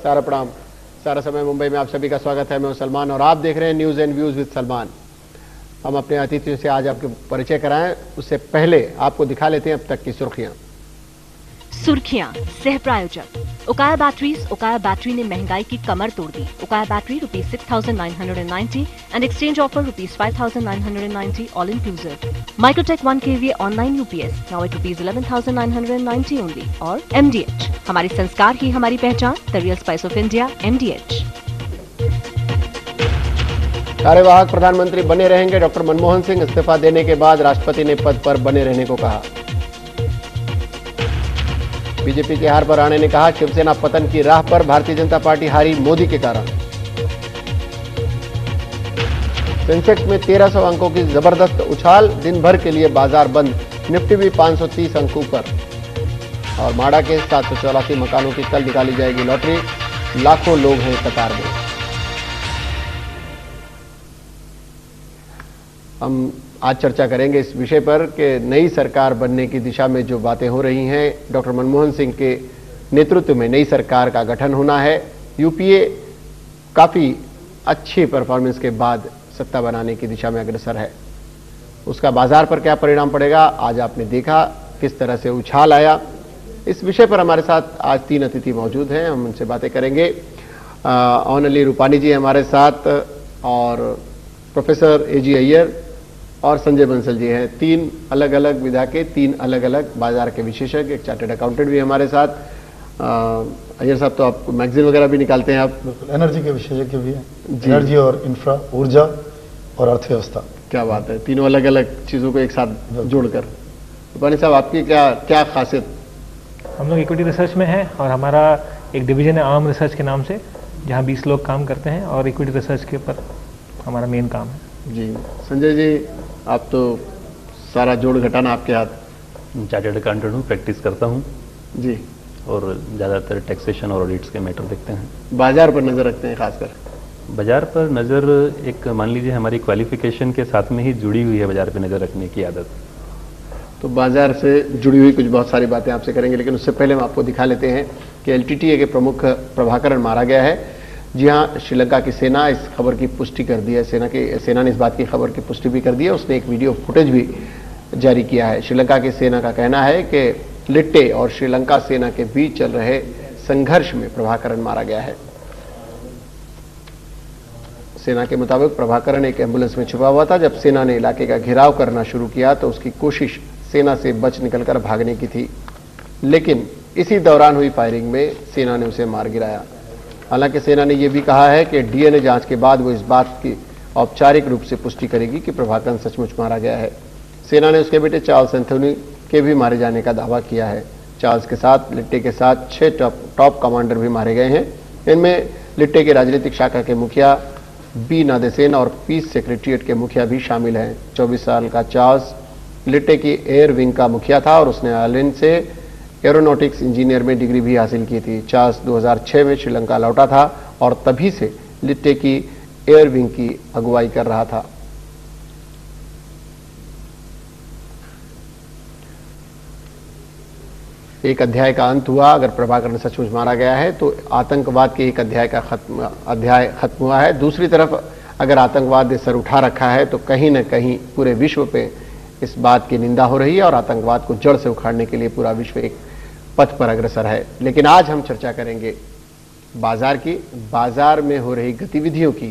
सारा प्रणाम। सारा समय मुंबई में आप सभी का स्वागत है। मैं हूं सलमान और आप देख रहे हैं news and views with Salman. हम अपने अतिथियों से आज आपके परिचय कराएं, उससे पहले आपको दिखा लेते हैं अब तक की सुर्खियां। सह प्रायोजक उकाया बैटरीज। उकाया बैटरी ने महंगाई की कमर तोड़ दी। उकाया battery ₹6,990 and exchange offer ₹5,990 all inclusive. Microtek 1 kVA online UPS now at ₹11,990 only. और MDH, हमारी संस्कार ही हमारी पहचान, the real spice of India, MDH। कार्यवाहक प्रधानमंत्री बने रहेंगे डॉक्टर मनमोहन सिंह। इस्तीफा देने के बाद राष्ट्रपति ने पद पर बने रहने को कहा। बीजेपी के हार पर राणे ने कहा, शिवसेना पतन की राह पर, भारतीय जनता पार्टी हारी मोदी के कारण। सेंसेक्स में 1300 अंकों की जबरदस्त उछाल, दिन भर के लिए बाजार बंद। निफ्टी भी 530 अंकों पर। और माडा के 784 मकानों की कल निकाली जाएगी लॉटरी। लाखों लोग हैं कतार में। हम आज चर्चा करेंगे इस विषय पर कि नई सरकार बनने की दिशा में जो बातें हो रही हैं, डॉक्टर मनमोहन सिंह के नेतृत्व में नई सरकार का गठन होना है। यूपीए काफ़ी अच्छी परफॉर्मेंस के बाद सत्ता बनाने की दिशा में अग्रसर है। उसका बाजार पर क्या परिणाम पड़ेगा, आज आपने देखा किस तरह से उछाल आया। इस विषय पर हमारे साथ आज 3 अतिथि मौजूद हैं, हम उनसे बातें करेंगे। ऑनली रूपानी जी हमारे साथ और प्रोफेसर AG अय्यर और संजय बंसल जी हैं। 3 अलग अलग विधा के 3 अलग अलग बाजार के विशेषज्ञ, एक चार्टर्ड अकाउंटेंट भी हमारे साथ। अय्यर साहब तो आप मैगजीन वगैरह भी निकालते हैं आप। बिल्कुल, एनर्जी के विशेषज्ञ भी हैं। एनर्जी और इंफ्रा, ऊर्जा और अर्थव्यवस्था। क्या बात है, तीनों अलग अलग चीज़ों को एक साथ जोड़कर। रूपानी साहब, आपकी क्या खासियत? हम लोग इक्विटी रिसर्च में हैं और हमारा एक डिवीजन है आर्म रिसर्च के नाम से, जहाँ 20 लोग काम करते हैं और इक्विटी रिसर्च के ऊपर हमारा मेन काम है। जी संजय जी, आप तो सारा जोड़ घटाना आपके हाथ। चार्टर्ड अकाउंटेंट हूँ, प्रैक्टिस करता हूँ जी, और ज़्यादातर टैक्सेशन और ऑडिट्स के मैटर देखते हैं। बाजार पर नज़र रखते हैं खासकर? बाजार पर नज़र एक मान लीजिए हमारी क्वालिफिकेशन के साथ में ही जुड़ी हुई है बाजार पर नज़र रखने की आदत। तो बाजार से जुड़ी हुई कुछ बहुत सारी बातें आपसे करेंगे, लेकिन उससे पहले हम आपको दिखा लेते हैं कि LTTE के प्रमुख प्रभाकरण मारा गया है। जी हाँ, श्रीलंका की सेना इस खबर की पुष्टि कर दी है। सेना ने इस बात की खबर की पुष्टि भी कर दी है। उसने एक वीडियो फुटेज भी जारी किया है। श्रीलंका की सेना का कहना है कि लिट्टे और श्रीलंका सेना के बीच चल रहे संघर्ष में प्रभाकरण मारा गया है। सेना के मुताबिक प्रभाकरण एक एम्बुलेंस में छुपा हुआ था। जब सेना ने इलाके का घेराव करना शुरू किया तो उसकी कोशिश सेना से बच निकलकर भागने की थी, लेकिन इसी दौरान हुई फायरिंग में सेना ने उसे मार गिराया। हालांकि सेना ने यह भी कहा है कि DNA जांच के बाद वो इस बात की औपचारिक रूप से पुष्टि करेगी कि प्रभाकरण सचमुच मारा गया है। सेना ने उसके बेटे चार्ल्स एंथोनी के भी मारे जाने का दावा किया है। चार्ल्स के साथ लिट्टे के साथ 6 टॉप कमांडर भी मारे गए हैं। इनमें लिट्टे के राजनीतिक शाखा के मुखिया B नादेसेन और पीस सेक्रेटरीट के मुखिया भी शामिल हैं। 24 साल का चार्ल्स लिट्टे की एयर विंग का मुखिया था और उसने आयरलैंड से एरोनॉटिक्स इंजीनियर में डिग्री भी हासिल की थी। चार्ल्स 2006 में श्रीलंका लौटा था और तभी से लिट्टे की एयर विंग की अगुवाई कर रहा था। एक अध्याय का अंत हुआ। अगर प्रभाकरण सचमुच मारा गया है तो आतंकवाद के एक अध्याय खत्म हुआ है। दूसरी तरफ अगर आतंकवाद ने सर उठा रखा है तो कहीं न कहीं पूरे विश्व पे इस बात की निंदा हो रही है और आतंकवाद को जड़ से उखाड़ने के लिए पूरा विश्व एक पथ पर अग्रसर है। लेकिन आज हम चर्चा करेंगे बाजार की, बाजार में हो रही गतिविधियों की।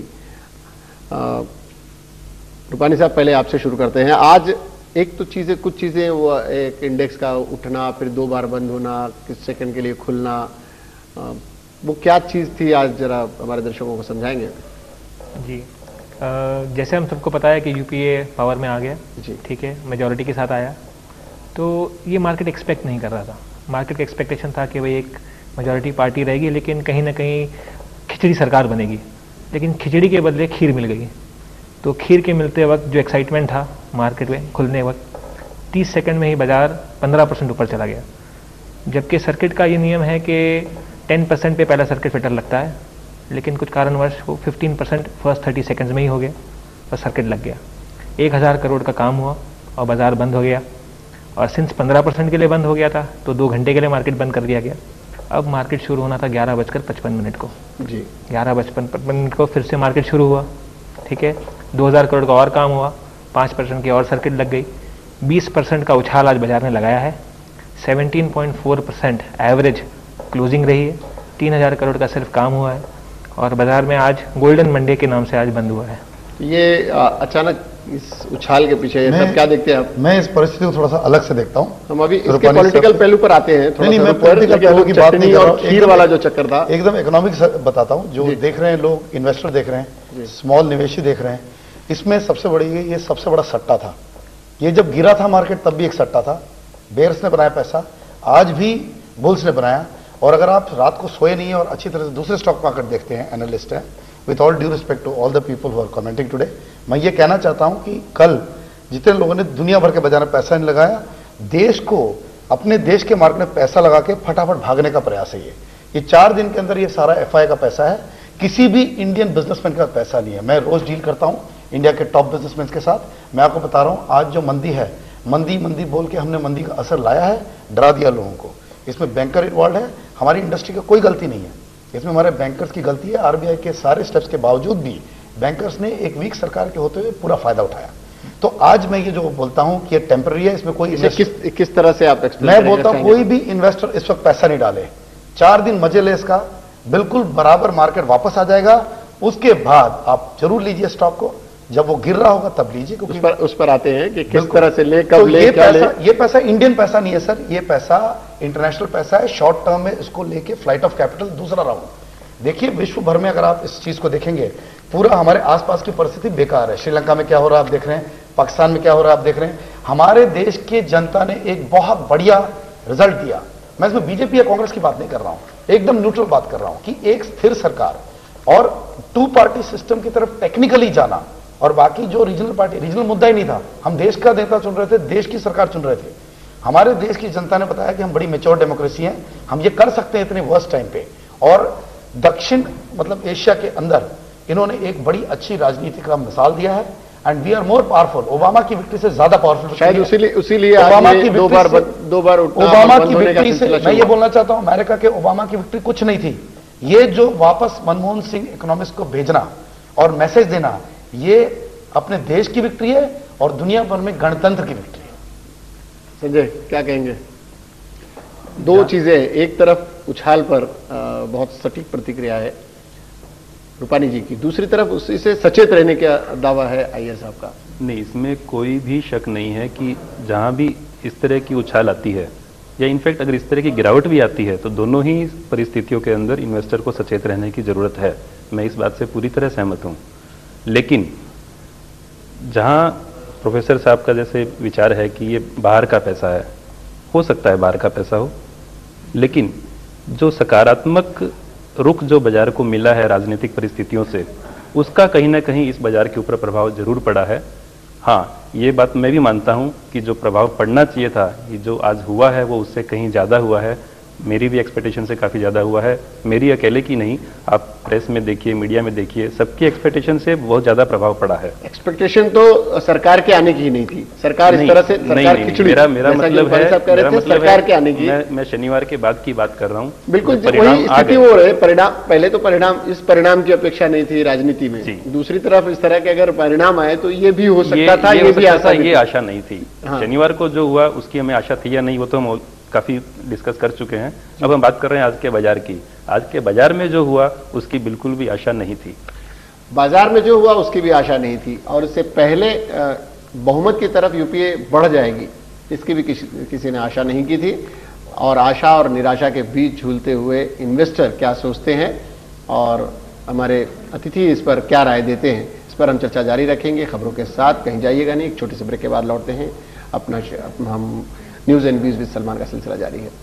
रूपानी साहब, पहले आपसे शुरू करते हैं। आज एक तो कुछ चीज़ें, वो एक इंडेक्स का उठना, फिर 2 बार बंद होना, कुछ सेकंड के लिए खुलना, वो क्या चीज़ थी आज, जरा हमारे दर्शकों को समझाएंगे? जी, जैसे हम सबको पता है कि यूपीए पावर में आ गया जी, ठीक है, मेजॉरिटी के साथ आया, तो ये मार्केट एक्सपेक्ट नहीं कर रहा था। मार्केट का एक्सपेक्टेशन था कि भाई एक मेजॉरिटी पार्टी रहेगी, लेकिन कहीं ना कहीं खिचड़ी सरकार बनेगी। लेकिन खिचड़ी के बदले खीर मिल गई। तो खीर के मिलते वक्त जो एक्साइटमेंट था मार्केट में खुलने वक्त, 30 सेकंड में ही बाजार 15% ऊपर चला गया। जबकि सर्किट का ये नियम है कि 10% पे पहला सर्किट फिटर लगता है, लेकिन कुछ कारणवश वो 15% फर्स्ट 30 सेकंड्स में ही हो गया और सर्किट लग गया। 1000 करोड़ का काम हुआ और बाजार बंद हो गया। और सिंस 15% के लिए बंद हो गया था तो 2 घंटे के लिए मार्केट बंद कर दिया गया। अब मार्केट शुरू होना था 11:55 को जी। 11:55 को फिर से मार्केट शुरू हुआ, ठीक है। 2000 करोड़ का और काम हुआ, 5% की और सर्किट लग गई, 20% का उछाल आज बाजार ने लगाया है। 17.4% एवरेज क्लोजिंग रही है, 3000 करोड़ का सिर्फ काम हुआ है और बाजार में आज गोल्डन मंडे के नाम से आज बंद हुआ है। ये अचानक इस उछाल के पीछे सब क्या देखते हैं आप? मैं इस परिस्थिति को थोड़ा सा अलग से देखता हूँ। हम अभी इसके पॉलिटिकल पहलू पर आते हैं थोड़ा। नहीं, मैं पॉलिटिकल पहलू की बात नहीं कर रहा हूँ, खीर वाला जो चक्कर था एकदम इकोनॉमिक्स बताता हूँ। जो देख रहे हैं लोग, इन्वेस्टर देख रहे हैं, स्मॉल निवेशी देख रहे हैं, इसमें सबसे बड़ी ये सबसे बड़ा सट्टा था। ये जब गिरा था मार्केट तब भी एक सट्टा था, बेयर्स ने बनाया पैसा, आज भी बुल्स ने बनाया। और अगर आप रात को सोए नहीं है और अच्छी तरह से दूसरे स्टॉक मार्केट देखते हैं, एनालिस्ट हैं, with all due respect to all the people who are commenting today, मैं ये कहना चाहता हूं कि कल जितने लोगों ने दुनिया भर के बाजार में पैसा नहीं लगाया, देश को, अपने देश के मार्केट में पैसा लगा के फटाफट भागने का प्रयास है। ये 4 दिन के अंदर ये सारा एफआई का पैसा है, किसी भी इंडियन बिजनेसमैन का पैसा नहीं है। मैं रोज डील करता हूं इंडिया के टॉप बिजनेसमैन के साथ। मैं आपको बता रहा हूं, आज जो मंदी है, मंदी मंदी बोल के हमने मंदी का असर लाया है, डरा दिया लोगों को। इसमें बैंकर इन्वॉल्व है, हमारी इंडस्ट्री का कोई गलती नहीं है, इसमें हमारे बैंकर्स की गलती है। आरबीआई के सारे स्टेप्स के बावजूद भी बैंकर्स ने एक वीक सरकार के होते हुए पूरा फायदा उठाया। तो आज मैं ये जो बोलता हूं कि ये टेम्पररी है, इसमें कोई किस तरह से आप एक्सप्लेन? मैं बोलता हूं कोई भी इन्वेस्टर इस वक्त पैसा नहीं डाले, 4 दिन मजे ले इसका, बिल्कुल बराबर मार्केट वापस आ जाएगा। उसके बाद आप जरूर लीजिए स्टॉक को, जब वो गिर रहा होगा तब लीजिए, क्योंकि उस पर आते हैं कि किस तरह से ले, कब तो ले, क्या ले। ये पैसा इंडियन पैसा नहीं है सर, ये पैसा इंटरनेशनल पैसा है, शॉर्ट टर्म में इसको लेके फ्लाइट ऑफ कैपिटल दूसरा राउंड। देखिए विश्व भर में अगर आप इस चीज को देखेंगे, पूरा हमारे आसपास की परिस्थिति बेकार है। श्रीलंका में क्या हो रहा है आप देख रहे हैं, पाकिस्तान में क्या हो रहा है आप देख रहे हैं। हमारे देश के जनता ने एक बहुत बढ़िया रिजल्ट दिया। मैं इसमें बीजेपी या कांग्रेस की बात नहीं कर रहा हूं, एकदम न्यूट्रल बात कर रहा हूं कि एक स्थिर सरकार और 2 पार्टी सिस्टम की तरफ टेक्निकली जाना, और बाकी जो रीजनल पार्टी, रीजनल मुद्दा ही नहीं था, हम देश का नेता चुन रहे थे, देश की सरकार चुन रहे थे। हमारे देश की जनता ने बताया कि हम बड़ी मेच्योर डेमोक्रेसी हैं, हम ये कर सकते हैं इतने वर्स्ट टाइम पे। और दक्षिण मतलब एशिया के अंदर इन्होंने एक बड़ी अच्छी राजनीति का मिसाल दिया है, and we are more powerful. Obama की विक्ट्री से ज्यादा पावरफुल शायद उसीलिए ओबामा की दो बार ओबामा की विक्ट्री से मैं ये बोलना चाहता हूं, अमेरिका के ओबामा की विक्ट्री कुछ नहीं थी। ये जो वापस मनमोहन सिंह इकोनॉमिक्स को भेजना और मैसेज देना, ये अपने देश की विक्ट्री है और दुनिया भर में गणतंत्र की विक्ट्री है। संजय क्या कहेंगे? 2 चीजें, एक तरफ उछाल पर बहुत सटीक प्रतिक्रिया है रूपानी जी की, दूसरी तरफ उसी से सचेत रहने का दावा है अय्यर साहब का। नहीं, इसमें कोई भी शक नहीं है कि जहां भी इस तरह की उछाल आती है, या इनफैक्ट अगर इस तरह की गिरावट भी आती है, तो दोनों ही परिस्थितियों के अंदर इन्वेस्टर को सचेत रहने की जरूरत है। मैं इस बात से पूरी तरह सहमत हूं। लेकिन जहां प्रोफेसर साहब का जैसे विचार है कि ये बाहर का पैसा है, हो सकता है बाहर का पैसा हो, लेकिन जो सकारात्मक रुख जो बाजार को मिला है राजनीतिक परिस्थितियों से, उसका कहीं ना कहीं इस बाजार के ऊपर प्रभाव जरूर पड़ा है। हाँ, ये बात मैं भी मानता हूं कि जो प्रभाव पड़ना चाहिए था, ये जो आज हुआ है वो उससे कहीं ज़्यादा हुआ है। मेरी भी एक्सपेक्टेशन से काफ़ी ज़्यादा हुआ है। मेरी अकेले की नहीं, आप प्रेस में देखिए, मीडिया में देखिए, सबकी एक्सपेक्टेशन से बहुत ज़्यादा प्रभाव पड़ा है। एक्सपेक्टेशन तो सरकार के आने की ही नहीं थी। सरकार इस तरह से सरकार खिचड़ी, मेरा मतलब है सरकार के आने की। मैं शनिवार के बाद की बात कर रहा हूँ। बिल्कुल वही स्थिति हो रही है। परिणाम पहले तो इस परिणाम की अपेक्षा नहीं थी राजनीति में, दूसरी तरफ इस तरह के अगर परिणाम आए तो ये भी हो सकता था, ये आशा नहीं थी। शनिवार को जो हुआ उसकी हमें आशा थी या नहीं, वो तो हम काफी डिस्कस कर चुके हैं। अब हम बात कर रहे हैं आज के बाजार की। आज के बाजार में जो हुआ उसकी बिल्कुल भी आशा नहीं थी। बाजार में जो हुआ उसकी भी आशा नहीं थी, और इससे पहले बहुमत की तरफ यूपीए बढ़ जाएगी, इसकी भी किसी ने आशा नहीं की थी। और आशा और निराशा के बीच झूलते हुए इन्वेस्टर क्या सोचते हैं और हमारे अतिथि इस पर क्या राय देते हैं, इस पर हम चर्चा जारी रखेंगे खबरों के साथ। कहीं जाइएगा नहीं, एक छोटे से ब्रेक के बाद लौटते हैं। हम news and views with Salman का सिलसिला जारी है।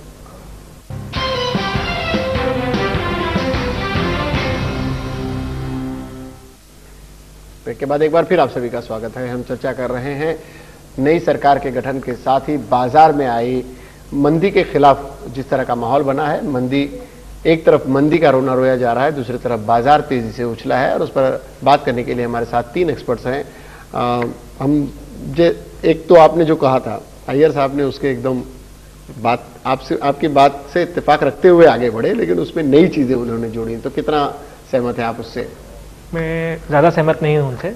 ब्रेक के बाद एक बार फिर आप सभी का स्वागत है। हम चर्चा कर रहे हैं नई सरकार के गठन के साथ ही बाजार में आई मंदी के खिलाफ जिस तरह का माहौल बना है। मंदी, एक तरफ मंदी का रोना रोया जा रहा है, दूसरी तरफ बाजार तेजी से उछला है, और उस पर बात करने के लिए हमारे साथ 3 एक्सपर्ट्स हैं। एक तो आपने जो कहा था अय्यर साहब ने, उसके एकदम बात आपसे, आपकी बात से इत्तेफाक रखते हुए आगे बढ़े, लेकिन उसमें नई चीजें उन्होंने जोड़ी, तो कितना सहमत है आप उससे? मैं ज़्यादा सहमत नहीं हूँ उनसे।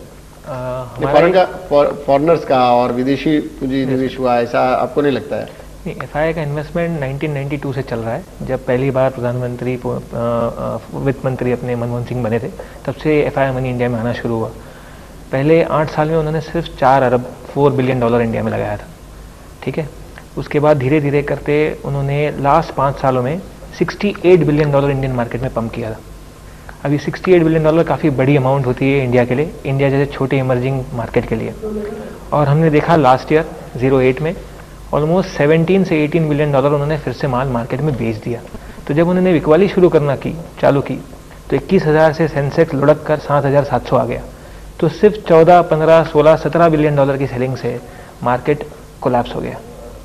फॉरेनर्स का और विदेशी पूंजी निवेश हुआ, ऐसा आपको नहीं लगता है? नहीं, एफआईआई का इन्वेस्टमेंट 1992 से चल रहा है। जब पहली बार प्रधानमंत्री वित्त मंत्री अपने मनमोहन सिंह बने थे, तब से एफआईआई मनी इंडिया में आना शुरू हुआ। पहले 8 साल में उन्होंने सिर्फ 4 अरब $4 बिलियन इंडिया में लगाया था, ठीक है। उसके बाद धीरे धीरे करते उन्होंने लास्ट 5 सालों में $68 बिलियन इंडियन मार्केट में पंप किया था। अभी $68 बिलियन काफ़ी बड़ी अमाउंट होती है इंडिया के लिए, इंडिया जैसे छोटे इमर्जिंग मार्केट के लिए। और हमने देखा लास्ट ईयर 08 में ऑलमोस्ट 17 से 18 बिलियन उन्होंने फिर से माल मार्केट में बेच दिया। तो जब उन्होंने बिकवाली शुरू करना चालू की तो 21,000 से सेंसेक्स लुढ़क कर 7,700 आ गया। तो सिर्फ 14, 15, 16, 17 बिलियन की सेलिंग से मार्केट कोलैप्स हो गया।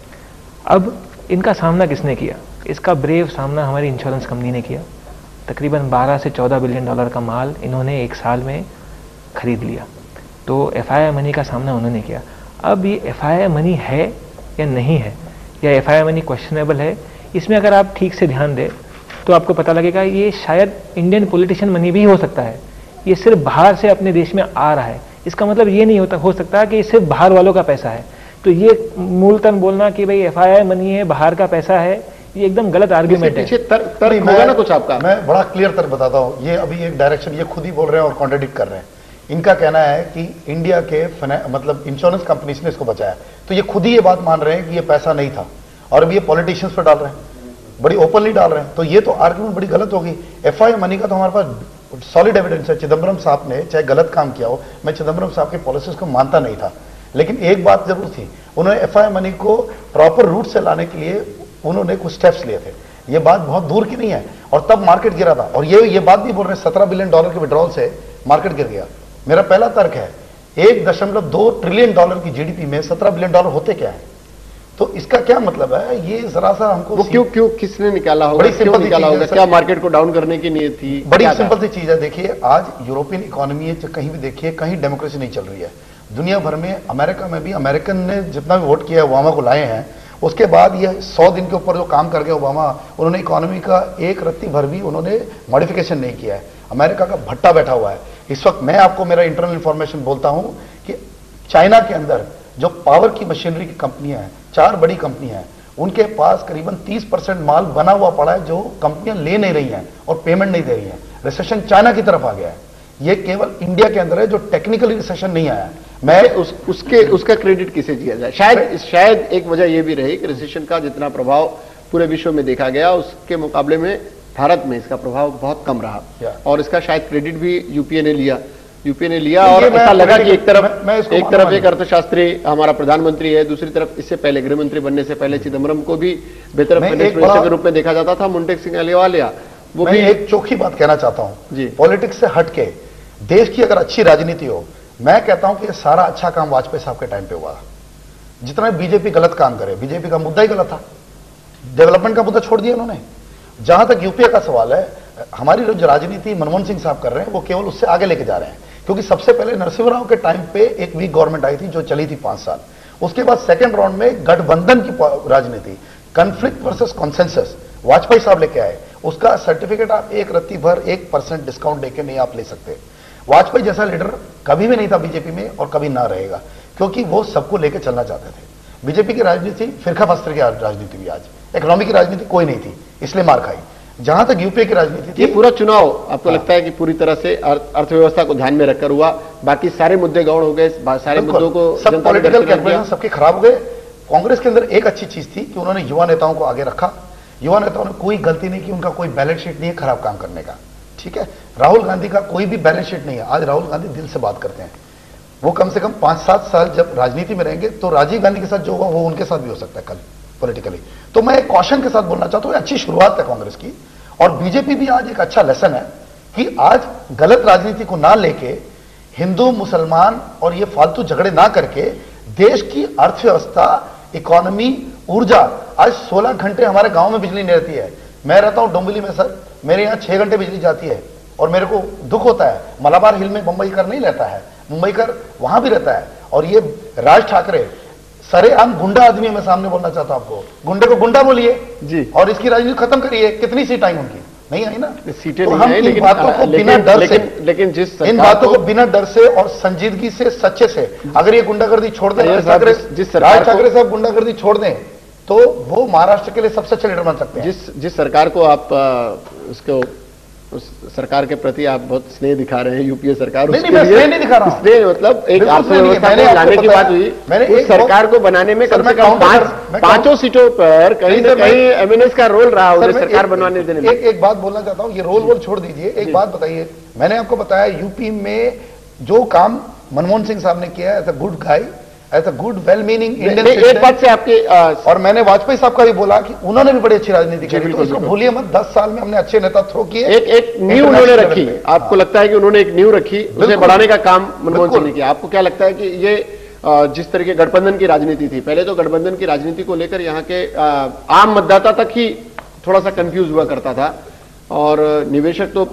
अब इनका सामना किसने किया? इसका ब्रेव सामना हमारी इंश्योरेंस कंपनी ने किया। तकरीबन 12 से 14 बिलियन का माल इन्होंने एक साल में खरीद लिया। तो एफआईआई मनी का सामना उन्होंने किया। अब ये एफआईआई मनी है या नहीं है, या एफआईआई मनी क्वेश्चनेबल है, इसमें अगर आप ठीक से ध्यान दें तो आपको पता लगेगा ये शायद इंडियन पॉलिटिशियन मनी भी हो सकता है। ये सिर्फ बाहर से अपने देश में आ रहा है, इसका मतलब ये नहीं हो सकता कि ये सिर्फ बाहर वालों का पैसा है। तो ये मूलतन बोलना कि भाई एफआईआई मनी है, बाहर का पैसा है, ये एकदम गलत आर्ग्यूमेंट है। तर्क होगा ना कुछ आपका? मैं बड़ा क्लियर तर्क बताता हूं। ये अभी एक डायरेक्शन ये खुद ही बोल रहे हैं और कॉन्ट्रडिक्ट कर रहे हैं। इनका कहना है कि इंडिया के मतलब इंश्योरेंस कंपनीज ने इसको बचाया, तो ये खुद ही ये बात मान रहे हैं कि ये पैसा नहीं था, और अभी ये पॉलिटिशियंस पर डाल रहे हैं, बड़ी ओपनली डाल रहे हैं। तो ये तो आर्ग्यूमेंट बड़ी गलत होगी। एफआईआई मनी का तो हमारे पास सॉलिड एविडेंस है। चिदम्बरम साहब ने चाहे गलत काम किया हो, मैं चिदम्बरम साहब की पॉलिसीज को मानता नहीं था, लेकिन एक बात जरूर थी, उन्होंने एफआईआई मनी को प्रॉपर रूट से लाने के लिए उन्होंने कुछ स्टेप्स लिए थे। ये बात बहुत दूर की नहीं है, और तब मार्केट गिरा था। और ये बात भी बोल रहे हैं $17 बिलियन के विड्रॉल से मार्केट गिर गया। मेरा पहला तर्क है, $1.2 ट्रिलियन की जीडीपी में $17 बिलियन होते क्या है? तो इसका क्या मतलब है? ये जरा सा हमको वो क्यों किसने निकाला होगा? बड़ी सिंपल निकाला होगा? क्या मार्केट को डाउन करने की नीयत थी? बड़ी सिंपल सी चीज है। देखिए, आज यूरोपियन इकोनॉमी है, कहीं भी देखिए, कहीं डेमोक्रेसी नहीं चल रही है। दुनिया भर में, अमेरिका में भी, अमेरिकन ने जितना भी वोट किया ओबामा को लाए हैं, उसके बाद ये 100 दिन के ऊपर जो काम कर गए ओबामा, उन्होंने इकोनॉमी का एक रत्ती भर भी उन्होंने मॉडिफिकेशन नहीं किया है। अमेरिका का भट्टा बैठा हुआ है इस वक्त। मैं आपको मेरा इंटरनल इंफॉर्मेशन बोलता हूं कि चाइना के अंदर जो पावर की मशीनरी की कंपनियां हैं, 4 बड़ी कंपनियां हैं, उनके पास करीबन 30% माल बना हुआ पड़ा है जो कंपनियां ले नहीं रही हैं और पेमेंट नहीं दे रही हैं। रिसेशन चाइना की तरफ आ गया है। ये केवल इंडिया के अंदर है जो टेक्निकली रिसेशन नहीं आया। मैं उसका क्रेडिट किसे दिया जाए? शायद एक वजह यह भी रही कि रिसेशन का जितना प्रभाव पूरे विश्व में देखा गया, उसके मुकाबले में भारत में इसका प्रभाव बहुत कम रहा, और इसका शायद क्रेडिट भी यूपीए ने लिया। और ऐसा लगा कि एक तरफ एक अर्थशास्त्री हमारा प्रधानमंत्री है, दूसरी तरफ इससे पहले गृह मंत्री बनने से पहले चिदम्बरम को भी बेहतर फाइनेंस मिनिस्टर के रूप में देखा जाता था, मुंटेक सिंह अहलूवालिया। वो भी एक चौखी बात कहना चाहता हूं जी, पॉलिटिक्स से हटके देश की अगर अच्छी राजनीति हो, मैं कहता हूं कि सारा अच्छा काम वाजपेयी साहब के टाइम पे हुआ। जितना बीजेपी गलत काम करे, बीजेपी का मुद्दा ही गलत था, डेवलपमेंट का मुद्दा छोड़ दिया उन्होंने। जहां तक यूपीए का सवाल है, हमारी जो राजनीति मनमोहन सिंह साहब कर रहे हैं वो केवल उससे आगे लेके जा रहे हैं, क्योंकि सबसे पहले नरसिंह राव के टाइम पे एक वीक गवर्नमेंट आई थी जो चली थी 5 साल। उसके बाद सेकंड राउंड में गठबंधन की राजनीति, कॉन्फ्लिक्ट वर्सेस कॉन्सेंसस वाजपेयी साहब लेके आए। उसका सर्टिफिकेट आप एक रत्ती भर 1% डिस्काउंट देके नहीं आप ले सकते। वाजपेयी जैसा लीडर कभी भी नहीं था बीजेपी में और कभी ना रहेगा, क्योंकि वो सबको लेके चलना चाहते थे। बीजेपी की राजनीति फिरका फस्त्र की राजनीति भी, आज इकोनॉमी की राजनीति कोई नहीं थी, इसलिए मार खाई। जहां तक यूपीए की राजनीति थी, ये पूरा चुनाव आपको लगता है कि पूरी तरह से अर्थव्यवस्था को ध्यान में रखकर हुआ? बाकी सारे मुद्दे गौण हो गए, सारे मुद्दों को सब पॉलिटिकल कैलकुलेशन सबके खराब हो गए। कांग्रेस के अंदर एक अच्छी चीज थी कि उन्होंने युवा नेताओं को आगे रखा। युवा नेताओं ने कोई गलती नहीं की, उनका कोई बैलेंस शीट नहीं है खराब काम करने का, ठीक है। राहुल गांधी का कोई भी बैलेंस शीट नहीं है। आज राहुल गांधी दिल से बात करते हैं। वो कम से कम 5-7 साल जब राजनीति में रहेंगे तो राजीव गांधी के साथ जो हुआ वो उनके साथ भी हो सकता है कल पॉलिटिकली। तो मैं एक कॉशन के साथ बोलना चाहता हूं, अच्छी शुरुआत है कांग्रेस की। और बीजेपी भी आज एक अच्छा लेसन है कि आज गलत राजनीति को ना लेके, हिंदू मुसलमान और ये फालतू झगड़े ना करके देश की अर्थव्यवस्था, इकोनॉमी, ऊर्जा। आज 16 घंटे हमारे गांव में बिजली नहीं रहती है। मैं रहता हूं डोंबिवली में सर, मेरे यहां 6 घंटे बिजली जाती है और मेरे को दुख होता है। मलाबार हिल में मुंबईकर नहीं रहता है, मुंबईकर वहां भी रहता है। और ये राज ठाकरे सरेआम गुंडा आदमी है, मैं सामने बोलना चाहता हूं आपको, गुंडे को गुंडा बोलिए जी, और इसकी राजनीति खत्म करिए। कितनी सीट आई उनकी? नहीं आई ना, सीटें तो नहीं हम आई, इन लेकिन बातों को बिना डर से, लेकिन जिस इन बातों को बिना डर से और संजीदगी से, सच्चे से, अगर ये गुंडागर्दी छोड़ दें, राज ठाकरे साहब गुंडागर्दी छोड़ दें, तो वो महाराष्ट्र के लिए सबसे अच्छे लीडर बन सकते हैं। जिस सरकार को आप उसको, उस सरकार के प्रति आप बहुत स्नेह दिखा रहे हैं, यूपीए सरकार, नहीं, मैं स्नेह नहीं दिखा रहा हूं। स्नेह मतलब एक अर्थव्यवस्था को लाने की बात हुई, उस सरकार को बनाने में कम से कम पांचों सीटों पर कहीं ना कहीं एमएनएस का रोल रहा उन्हें सरकार बनवाने देने में। एक बात बोलना चाहता हूं, ये रोल छोड़ दीजिए, एक बात बताइए, मैंने आपको बताया यूपी में जो काम मनमोहन सिंह साहब ने किया as a good guy, as a good well meaning Indian, एक बात से आपके और मैंने वाजपेयी साहब का भी बोला कि उन्होंने भी बड़ी अच्छी राजनीति की, तो इसको भूलिए मत। 10 साल में हमने अच्छे नेता थ्रो किए, एक नींव उन्होंने रखी। आपको लगता है कि उन्होंने एक नींव रखी, उसे बढ़ाने का काम मनमोहन सिंह ने किया। आपको क्या लगता है कि ये जिस तरह के गठबंधन की राजनीति थी, पहले तो गठबंधन की राजनीति को लेकर यहाँ के आम मतदाता तक ही थोड़ा सा कंफ्यूज हुआ करता था, और निवेशक तो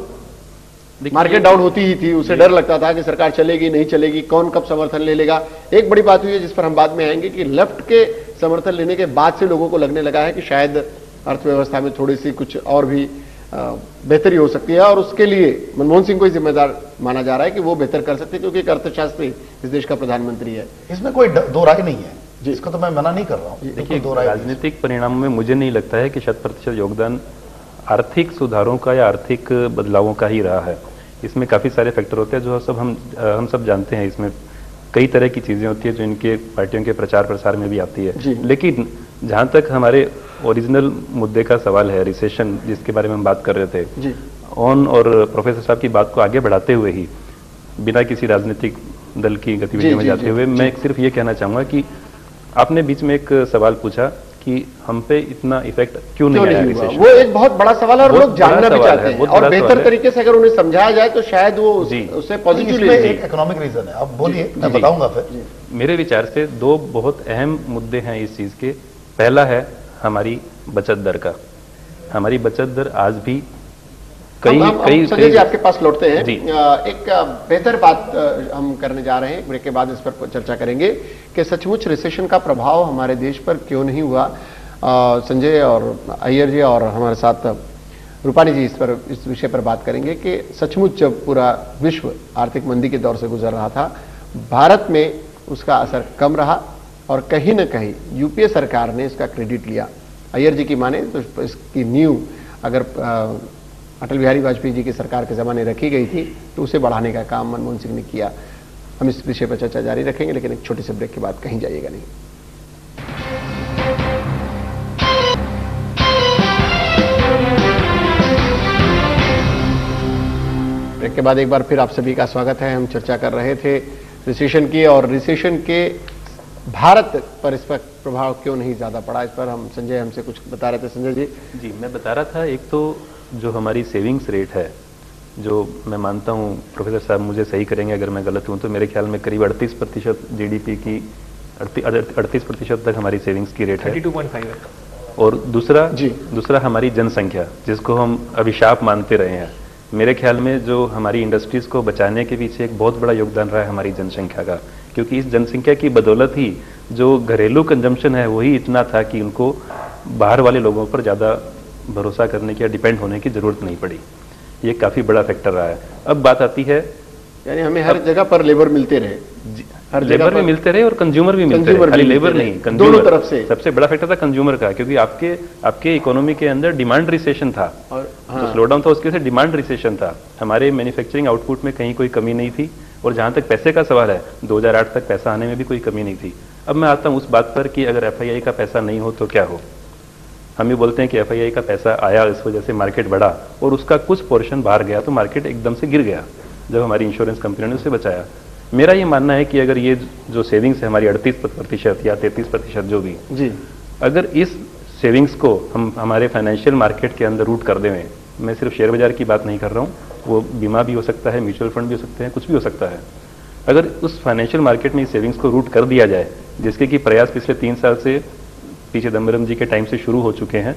मार्केट डाउन होती ही थी, उसे डर लगता था कि सरकार चलेगी नहीं चलेगी, कौन कब समर्थन ले लेगा। एक बड़ी बात हुई है जिस पर हम बाद में आएंगे कि लेफ्ट के समर्थन लेने के बाद से लोगों को लगने लगा है कि शायद अर्थव्यवस्था में थोड़ी सी कुछ और भी बेहतरी हो सकती है, और उसके लिए मनमोहन सिंह को ही जिम्मेदार माना जा रहा है कि वो बेहतर कर सकते हैं, क्योंकि एक अर्थशास्त्री इस देश का प्रधानमंत्री है। इसमें कोई दो राय नहीं है, जिसको तो मैं मना नहीं कर रहा हूँ। देखिए, राजनीतिक परिणामों में मुझे नहीं लगता है कि 100% योगदान आर्थिक सुधारों का या आर्थिक बदलावों का ही रहा है। इसमें काफ़ी सारे फैक्टर होते हैं जो सब हम सब जानते हैं। इसमें कई तरह की चीज़ें होती है जो इनके पार्टियों के प्रचार प्रसार में भी आती है। लेकिन जहाँ तक हमारे ओरिजिनल मुद्दे का सवाल है, रिसेशन जिसके बारे में हम बात कर रहे थे जी, और प्रोफेसर साहब की बात को आगे बढ़ाते हुए ही, बिना किसी राजनीतिक दल की गतिविधियों में जाते हुए, मैं सिर्फ ये कहना चाहूँगा कि आपने बीच में एक सवाल पूछा कि हम पे इतना इफेक्ट क्यों नहीं आया रिसेशन। वो एक बहुत बड़ा सवाल है और लोग जानना भी चाहते हैं, और बेहतर तरीके से अगर उन्हें समझाया जाए तो शायद वो उससे पॉजिटिव। एक इकोनॉमिक रीजन है, आप बोलिए, मैं बताऊंगा फिर। मेरे विचार से दो बहुत अहम मुद्दे हैं इस चीज के। पहला है हमारी बचत दर का। हमारी बचत दर आज भी संजय जी आपके पास लौटते हैं। एक बेहतर बात हम करने जा रहे हैं, ब्रेक के बाद इस पर चर्चा करेंगे कि सचमुच रिसेशन का प्रभाव हमारे देश पर क्यों नहीं हुआ। संजय और अय्यर जी और हमारे साथ रूपानी जी इस विषय पर बात करेंगे कि सचमुच जब पूरा विश्व आर्थिक मंदी के दौर से गुजर रहा था, भारत में उसका असर कम रहा, और कहीं ना कहीं यूपीए सरकार ने इसका क्रेडिट लिया। अय्यर जी की माने तो इसकी नींव अगर अटल बिहारी वाजपेयी जी की सरकार के ज़माने रखी गई थी, तो उसे बढ़ाने का काम मनमोहन सिंह ने किया। हम इस विषय पर चर्चा जारी रखेंगे, लेकिन एक छोटे से ब्रेक के बाद कहीं जाइएगा नहीं। ब्रेक के बाद एक बार फिर आप सभी का स्वागत है। हम चर्चा कर रहे थे रिसेशन की, और रिसेशन के भारत पर इस पर प्रभाव क्यों नहीं ज़्यादा पड़ा, इस पर हम संजय हमसे कुछ बता रहे थे। संजय जी। मैं बता रहा था, एक तो जो हमारी सेविंग्स रेट है, जो मैं मानता हूँ, प्रोफेसर साहब मुझे सही करेंगे अगर मैं गलत हूँ, तो मेरे ख्याल में करीब 38% जीडीपी की 38% तक हमारी सेविंग्स की रेट है। 32.5 है। और दूसरा हमारी जनसंख्या, जिसको हम अभिशाप मानते रहे हैं। मेरे ख्याल में जो हमारी इंडस्ट्रीज को बचाने के पीछे एक बहुत बड़ा योगदान रहा है हमारी जनसंख्या का, क्योंकि इस जनसंख्या की बदौलत ही जो घरेलू कंजम्पशन है वही इतना था कि उनको बाहर वाले लोगों पर ज़्यादा भरोसा करने की या डिपेंड होने की जरूरत नहीं पड़ी। ये काफी बड़ा फैक्टर रहा है। अब बात आती है, यानी हमें हर जगह पर लेबर मिलते रहे, हर लेबर भी मिलते रहे और कंज्यूमर भी मिलते रहे, खाली लेबर नहीं, दोनों तरफ से। सबसे बड़ा फैक्टर था कंज्यूमर का, क्योंकि आपके इकोनॉमी के अंदर डिमांड रिसेशन था, जो स्लोडाउन था उसके से डिमांड रिसेशन था। हमारे मैन्युफैक्चरिंग आउटपुट में कहीं कोई कमी नहीं थी, और जहां तक पैसे का सवाल है, 2008 तक पैसा आने में भी कोई कमी नहीं थी। अब मैं आता हूं उस बात पर कि अगर एफआईआई का पैसा नहीं हो तो क्या हो। हम ये बोलते हैं कि एफआईआई का पैसा आया, इस वजह से मार्केट बढ़ा, और उसका कुछ पोर्शन बाहर गया तो मार्केट एकदम से गिर गया जब हमारी इंश्योरेंस कंपनी ने उसे बचाया। मेरा ये मानना है कि अगर ये जो सेविंग्स है हमारी 38% या 33% जो भी जी, अगर इस सेविंग्स को हम हमारे फाइनेंशियल मार्केट के अंदर रूट कर दें, मैं सिर्फ शेयर बाजार की बात नहीं कर रहा हूँ, वो बीमा भी हो सकता है, म्यूचुअल फंड भी हो सकते हैं, कुछ भी हो सकता है। अगर उस फाइनेंशियल मार्केट में इस सेविंग्स को रूट कर दिया जाए, जिसके कि प्रयास पिछले 3 साल से पी चिदम्बरम जी के टाइम से शुरू हो चुके हैं,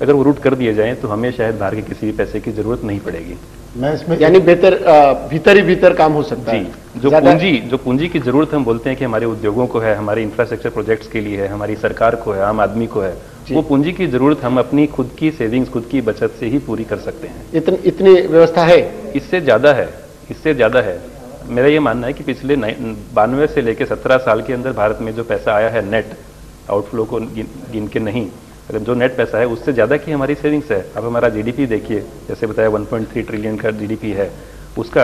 अगर वो रूट कर दिए जाएं तो हमें शायद बाहर के किसी भी पैसे की जरूरत नहीं पड़ेगी। मैं इसमें यानी बेहतर भीतर ही भीतर काम हो सकता है। जी, जो पूंजी की जरूरत हम बोलते हैं कि हमारे उद्योगों को है, हमारे इंफ्रास्ट्रक्चर प्रोजेक्ट्स के लिए है, हमारी सरकार को है, आम आदमी को है, वो पूंजी की जरूरत हम अपनी खुद की सेविंग्स, खुद की बचत से ही पूरी कर सकते हैं। इतनी व्यवस्था है? इससे ज्यादा है, इससे ज्यादा है। मेरा ये मानना है कि पिछले 92 से लेकर 17 साल के अंदर भारत में जो पैसा आया है, नेट आउटफ्लो को गिन के नहीं, अगर जो नेट पैसा है उससे ज्यादा की हमारी सेविंग्स है। अब हमारा जीडीपी देखिए, जैसे बताया 1.3 ट्रिलियन का जीडीपी है, उसका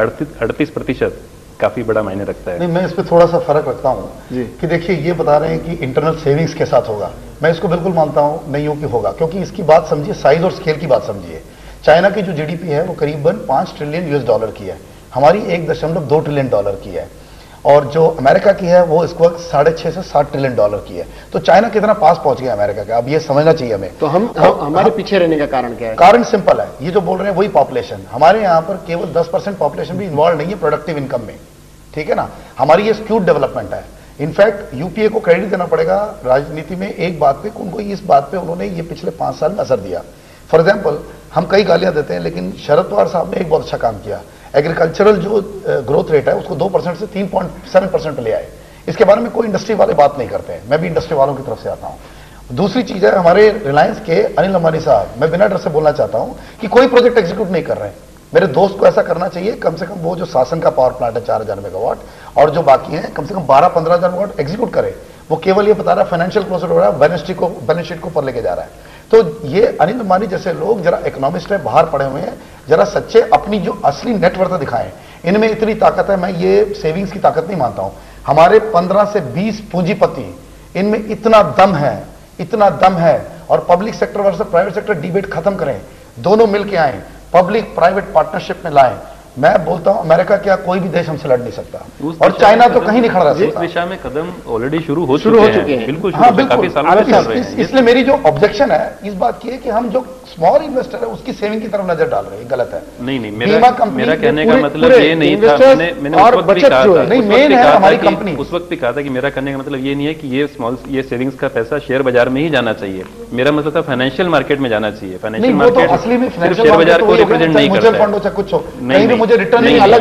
38% काफी बड़ा मायने रखता है। नहीं, मैं इस पर थोड़ा सा फर्क रखता हूँ कि देखिए, ये बता रहे हैं कि इंटरनल सेविंग्स के साथ होगा, मैं इसको बिल्कुल मानता हूँ नहीं हो कि होगा, क्योंकि इसकी बात समझिए, साइज और स्केल की बात समझिए। चाइना की जो जीडीपी है वो करीबन 5 ट्रिलियन US डॉलर की है, हमारी 1.2 ट्रिलियन डॉलर की है, और जो अमेरिका की है वो इस वक्त 6.5 से 7 ट्रिलियन डॉलर की है। तो चाइना कितना पास पहुंच गया अमेरिका का, अब ये समझना चाहिए हमें। तो हमारे पीछे रहने का कारण क्या है? कारण सिंपल है, ये जो बोल रहे हैं वही पॉपुलेशन। हमारे यहाँ पर केवल 10% पॉपुलेशन भी इन्वॉल्व नहीं है प्रोडक्टिव इनकम में, ठीक है ना। हमारी ये स्क्यूड डेवलपमेंट है। इनफैक्ट यूपीए को क्रेडिट देना पड़ेगा राजनीति में एक बात पे, उनको इस बात पे उन्होंने ये पिछले 5 साल में असर दिया। फॉर एग्जाम्पल, हम कई गालियां देते हैं, लेकिन शरद पवार साहब ने एक बहुत अच्छा काम किया। एग्रीकल्चरल जो ग्रोथ रेट है उसको 2% से 3.7% ले आए। इसके बारे में कोई इंडस्ट्री वाले बात नहीं करते हैं, मैं भी इंडस्ट्री वालों की तरफ से आता हूं। दूसरी चीज है, हमारे रिलायंस के अनिल अंबानी साहब, मैं बिना डर से बोलना चाहता हूं कि कोई प्रोजेक्ट एग्जीक्यूट नहीं कर रहे हैं। मेरे दोस्त को ऐसा करना चाहिए, कम से कम वो जो शासन का पावर प्लांट है 4000 मेगावाट, और जो बाकी है कम से कम 12-15 मेगावाट एग्जीक्यूट करे। वो केवल ये बता रहा है फाइनेंशियल क्लोजर हो रहा है, बैलेंस शीट को ऊपर लेके जा रहा है। तो ये अनिल अंबानी जैसे लोग जरा इकोनॉमिस्ट है, बाहर पढ़े हुए हैं, जरा सच्चे अपनी जो असली नेटवर्थ दिखाएं। इनमें इतनी ताकत है, मैं ये सेविंग्स की ताकत नहीं मानता हूं। हमारे 15 से 20 पूंजीपति, इनमें इतना दम है, इतना दम है। और public sector versus private sector debate खत्म करें, दोनों मिलकर आए, पब्लिक प्राइवेट पार्टनरशिप में लाएं। मैं बोलता हूं अमेरिका क्या कोई भी देश हमसे लड़ नहीं सकता, और चाइना तो कहीं नहीं खड़ा रह सकता। उस दिशा में कदम ऑलरेडी शुरू हो चुके हैं। बिल्कुल, हाँ, काफी सालों से चल रहे हैं। इसलिए मेरी जो ऑब्जेक्शन है इस बात की है कि हम जो स्मॉल इन्वेस्टर है उसकी सेविंग की तरफ नजर डाल रहे हैं, गलत है। नहीं, मेरा कहने का मतलब ये नहीं था, मैंने और बचत जो है नहीं मेन है हमारी कंपनी। उस वक्त भी कहा था कि मेरा कहने का मतलब ये नहीं है कि ये सेविंग्स का पैसा शेयर बाजार में ही जाना चाहिए। मेरा मतलब था फाइनेंशियल मार्केट में जाना चाहिए। फाइनेंशियल मार्केट असली में शेयर बाजार को रिप्रेजेंट नहीं करता है। फंड हो चाहे कुछ हो, कहीं भी मुझे रिटर्न नहीं यहाँ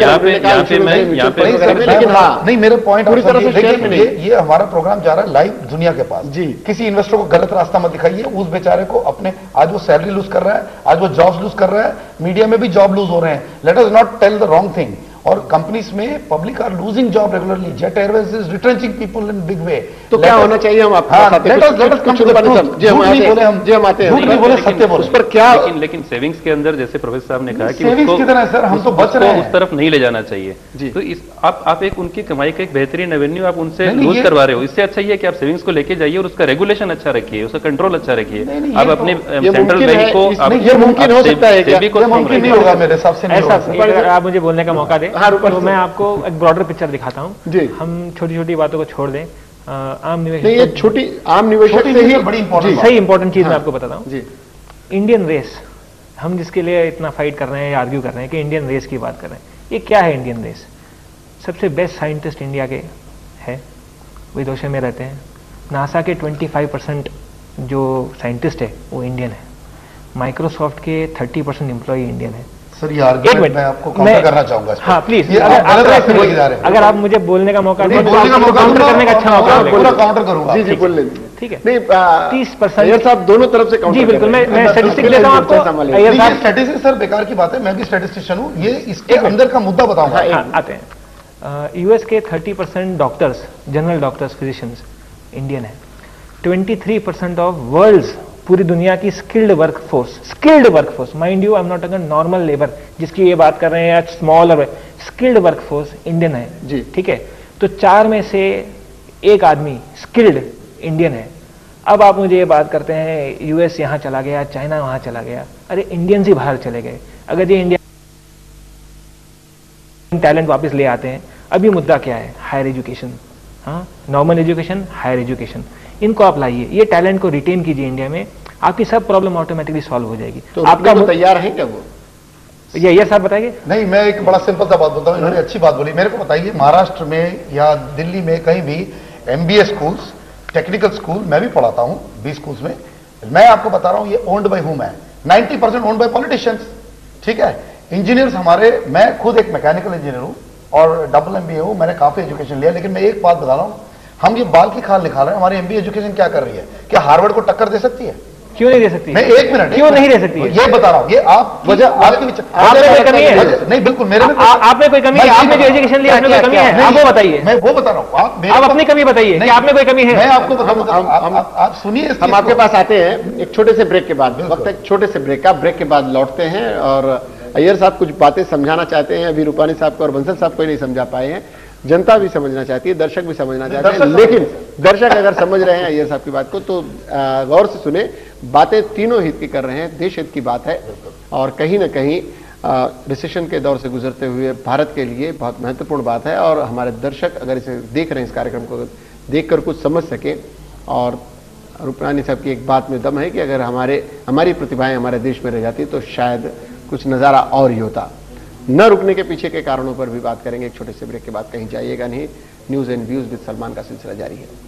पे लेकिन हाँ नहीं, मेरे पॉइंट पूरी तरह से ये हमारा प्रोग्राम जा रहा है लाइव दुनिया के पास जी। किसी इन्वेस्टर को गलत रास्ता मत दिखाइए। उस बेचारे को अपने, आज वो सैलरी लूज कर रहा है, आज वो जॉब्स लूज कर रहा है, मीडिया में भी जॉब लूज हो रहे हैं। Let us not tell the wrong thing. और कंपनीज में public are losing job regularly. Jet Airways is retrenching people in big way. तो क्या होना चाहिए? हम आपको सत्य बोले उस पर क्या। लेकिन सेविंग्स के अंदर जैसे प्रोफेसर साहब ने कहा कि सेविंग्स की तरह सर हम तो बच रहे हैं, उस तरफ नहीं ले जाना चाहिए। तो इस आप एक उनकी कमाई का एक बेहतरीन रेवेन्यू आप उनसे लूज करवा रहे हो। इससे अच्छा ये है कि आप सेविंग्स को लेके जाइए और उसका रेगुलेशन अच्छा रखिए, उसका कंट्रोल अच्छा रखिए। आप अपने सेंट्रल बैंक को, ये मुमकिन हो सकता है क्या? मुमकिन नहीं होगा मेरे हिसाब से। अगर आप मुझे बोलने का मौका दें तो मैं आपको एक ब्रॉडर पिक्चर दिखाता हूं। हम छोटी छोटी बातों को छोड़ दें, आम निवेशक, ये छोटी आम निवेशक से ही बड़ी इंपॉर्टेंट, सही इंपॉर्टेंट चीज मैं आपको बताता हूं। इंडियन रेस, हम जिसके लिए इतना फाइट कर रहे हैं, आर्ग्यू कर रहे हैं कि इंडियन रेस की बात कर रहे हैं, ये क्या है इंडियन रेस? सबसे बेस्ट साइंटिस्ट इंडिया के है, विदेशों में रहते हैं। नासा के 25% जो साइंटिस्ट है वो इंडियन है। माइक्रोसॉफ्ट के 30% एम्प्लॉय इंडियन है। सर ये आर्गुमेंट मैं आपको काउंटर करना चाहूंगा। हाँ प्लीज, अगर आप मुझे बोलने का मौका दें, काउंटर करने का अच्छा मौका पूरा काउंटर करूंगा। जी बोल लें। ठीक है, नहीं 30% साहब दोनों तरफ से काउंटर। जी बिल्कुल, मैं स्टैटिस्टिक देता हूं आपको। ये स्टैटिस्टिक्स सर बेकार की बात है, मैं भी स्टैटिस्टिशियन हूं। ये इसके अंदर का मुद्दा बताऊंगा। आते हैं। यूएस के 30% doctors, general doctors, physicians Indian है। 23% ऑफ वर्ल्ड्स, पूरी दुनिया की skilled workforce, mind you, I am not talking normal labour जिसकी ये बात कर रहे हैं, या स्मॉल और स्किल्ड वर्कफोर्स इंडियन है जी। ठीक है, तो 4 में से 1 आदमी स्किल्ड इंडियन है। अब आप मुझे ये बात करते हैं यूएस यहां चला गया, चाइना वहां चला गया। अरे इंडियंस ही बाहर चले गए। अगर ये इंडिया टैलेंट वापस ले आते हैं, अभी मुद्दा क्या है? हायर एजुकेशन, हाँ, नॉर्मल एजुकेशन, हायर एजुकेशन, इनको आप लाइए, ये टैलेंट को रिटेन कीजिए इंडिया में, आपकी सब प्रॉब्लम ऑटोमेटिकली सॉल्व हो जाएगी। तो आपका तैयार है क्या वो? ये साहब बताइए। नहीं, मैं एक बड़ा सिंपल सा बात बोलता हूँ, इन्होंने अच्छी बात बोली। मेरे को बताइए, महाराष्ट्र में या दिल्ली में कहीं भी एमबीए स्कूल्स, टेक्निकल स्कूल, मैं भी पढ़ाता हूँ 20 स्कूल्स में, मैं आपको बता रहा हूं ये ओन्ड बाय हुम है, 90% ओन्ड बाय पॉलिटिशियंस। ठीक है, इंजीनियर्स हमारे, मैं खुद एक मैकेनिकल इंजीनियर हूं और डबल MBA हूं, मैंने काफी एजुकेशन लिया, लेकिन मैं एक बात बता रहा हूं, हम ये बाल की खाल निकाल रहे हैं, हमारी MBA एजुकेशन क्या कर रही है? क्या हार्वर्ड को टक्कर दे सकती है? क्यों नहीं दे सकती? मैं एक मिनट, क्यों नहीं दे सकती? ये बता रहा हूं, ये आप वजह आपकी आप में कोई कमी है? नहीं, बिल्कुल मेरे में आप में कोई कमी है? आपने जो एजुकेशन लिया उसमें कोई कमी है? आप वो बताइए। मैं वो बता रहा हूं, आप अपनी कमी बताइए कि आप में कोई कमी है। मैं आपको बताऊं, आप सुनिए, हम आपके पास आते हैं एक छोटे से ब्रेक के बाद, वक्त एक छोटे से ब्रेक का, ब्रेक के बाद लौटते हैं और अय्यर साहब कुछ बातें समझाना चाहते हैं, अभी रूपानी साहब को और बंसल साहब को ही नहीं समझा पाए हैं, जनता भी समझना चाहती है, दर्शक भी समझना चाहते हैं, लेकिन दर्शक अगर समझ रहे हैं अय्यर साहब की बात को तो गौर से सुने, बातें तीनों हित की कर रहे हैं, देश हित की बात है और कहीं ना कहीं रिसेशन के दौर से गुजरते हुए भारत के लिए बहुत महत्वपूर्ण बात है और हमारे दर्शक अगर इसे देख रहे हैं, इस कार्यक्रम को देखकर कुछ समझ सकें। और रूपानी साहब की एक बात में दम है कि अगर हमारी प्रतिभाएं हमारे देश में रह जाती तो शायद कुछ नज़ारा और ही होता। न रुकने के पीछे के कारणों पर भी बात करेंगे एक छोटे से ब्रेक के बाद, कहीं जाइएगा नहीं। News and views with Salman का सिलसिला जारी है।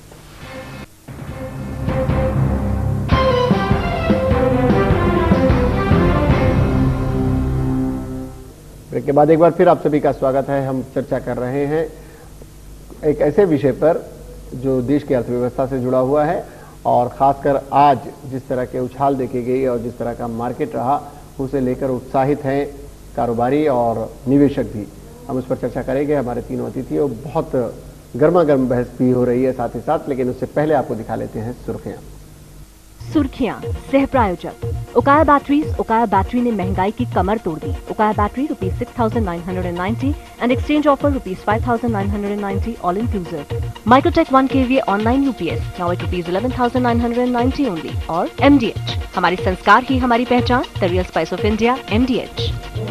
ब्रेक के बाद एक बार फिर आप सभी का स्वागत है। हम चर्चा कर रहे हैं एक ऐसे विषय पर जो देश की अर्थव्यवस्था से जुड़ा हुआ है और खासकर आज जिस तरह के उछाल देखे गई और जिस तरह का मार्केट रहा उसे लेकर उत्साहित हैं कारोबारी और निवेशक भी। हम उस पर चर्चा करेंगे। हमारे तीनों अतिथि और बहुत गर्मा गर्म बहस भी हो रही है साथ ही साथ, लेकिन उससे पहले आपको दिखा लेते हैं सुर्खियां। सुर्खियां सह प्रायोजक उकाया बैटरीज। उकाया बैटरी ने महंगाई की कमर तोड़ दी। उकाया battery ₹6,990 and exchange offer ₹5,990 all inclusive. Microtek 1 kVA online UPS now at ₹11,990 only. और MDH, हमारी संस्कार ही हमारी पहचान, the real spice of India MDH।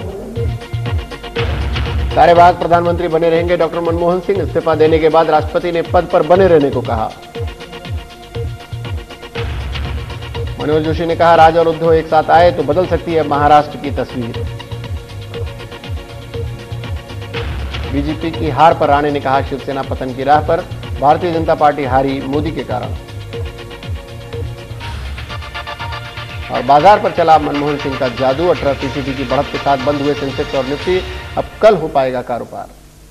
कार्यवाहक प्रधानमंत्री बने रहेंगे डॉक्टर मनमोहन सिंह। इस्तीफा देने के बाद राष्ट्रपति ने पद पर बने रहने को कहा। मनोज जोशी ने कहा राज और उद्धव एक साथ आए तो बदल सकती है महाराष्ट्र की तस्वीर। बीजेपी की हार पर राणे ने कहा शिवसेना पतन की राह पर, भारतीय जनता पार्टी हारी मोदी के कारण। और बाजार पर चला मनमोहन सिंह का जादू, 18% की बढ़त के साथ बंद हुए सेंसेक्स और निफ्टी। अब कल हो पाएगा कारोबार।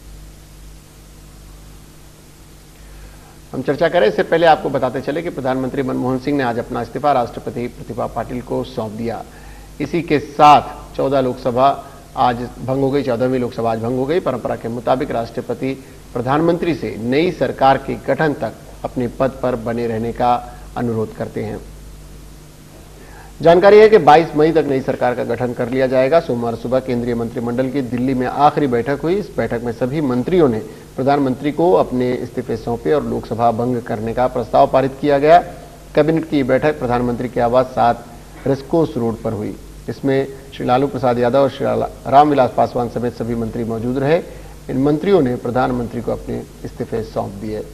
हम चर्चा करें इससे पहले आपको बताते चले कि प्रधानमंत्री मनमोहन सिंह ने आज अपना इस्तीफा राष्ट्रपति प्रतिभा पाटिल को सौंप दिया। इसी के साथ 14 लोकसभा आज भंग हो गई, 14वीं लोकसभा आज भंग हो गई। परंपरा के मुताबिक राष्ट्रपति प्रधानमंत्री से नई सरकार के गठन तक अपने पद पर बने रहने का अनुरोध करते हैं। जानकारी है कि 22 मई तक नई सरकार का गठन कर लिया जाएगा। सोमवार सुबह केंद्रीय मंत्रिमंडल की दिल्ली में आखिरी बैठक हुई। इस बैठक में सभी मंत्रियों ने प्रधानमंत्री को अपने इस्तीफे सौंपे और लोकसभा भंग करने का प्रस्ताव पारित किया गया। कैबिनेट की बैठक प्रधानमंत्री के आवास 7 रेस्कोर्स रोड पर हुई। इसमें श्री लालू प्रसाद यादव और श्री रामविलास पासवान समेत सभी मंत्री मौजूद रहे। इन मंत्रियों ने प्रधानमंत्री को अपने इस्तीफे सौंप दिए।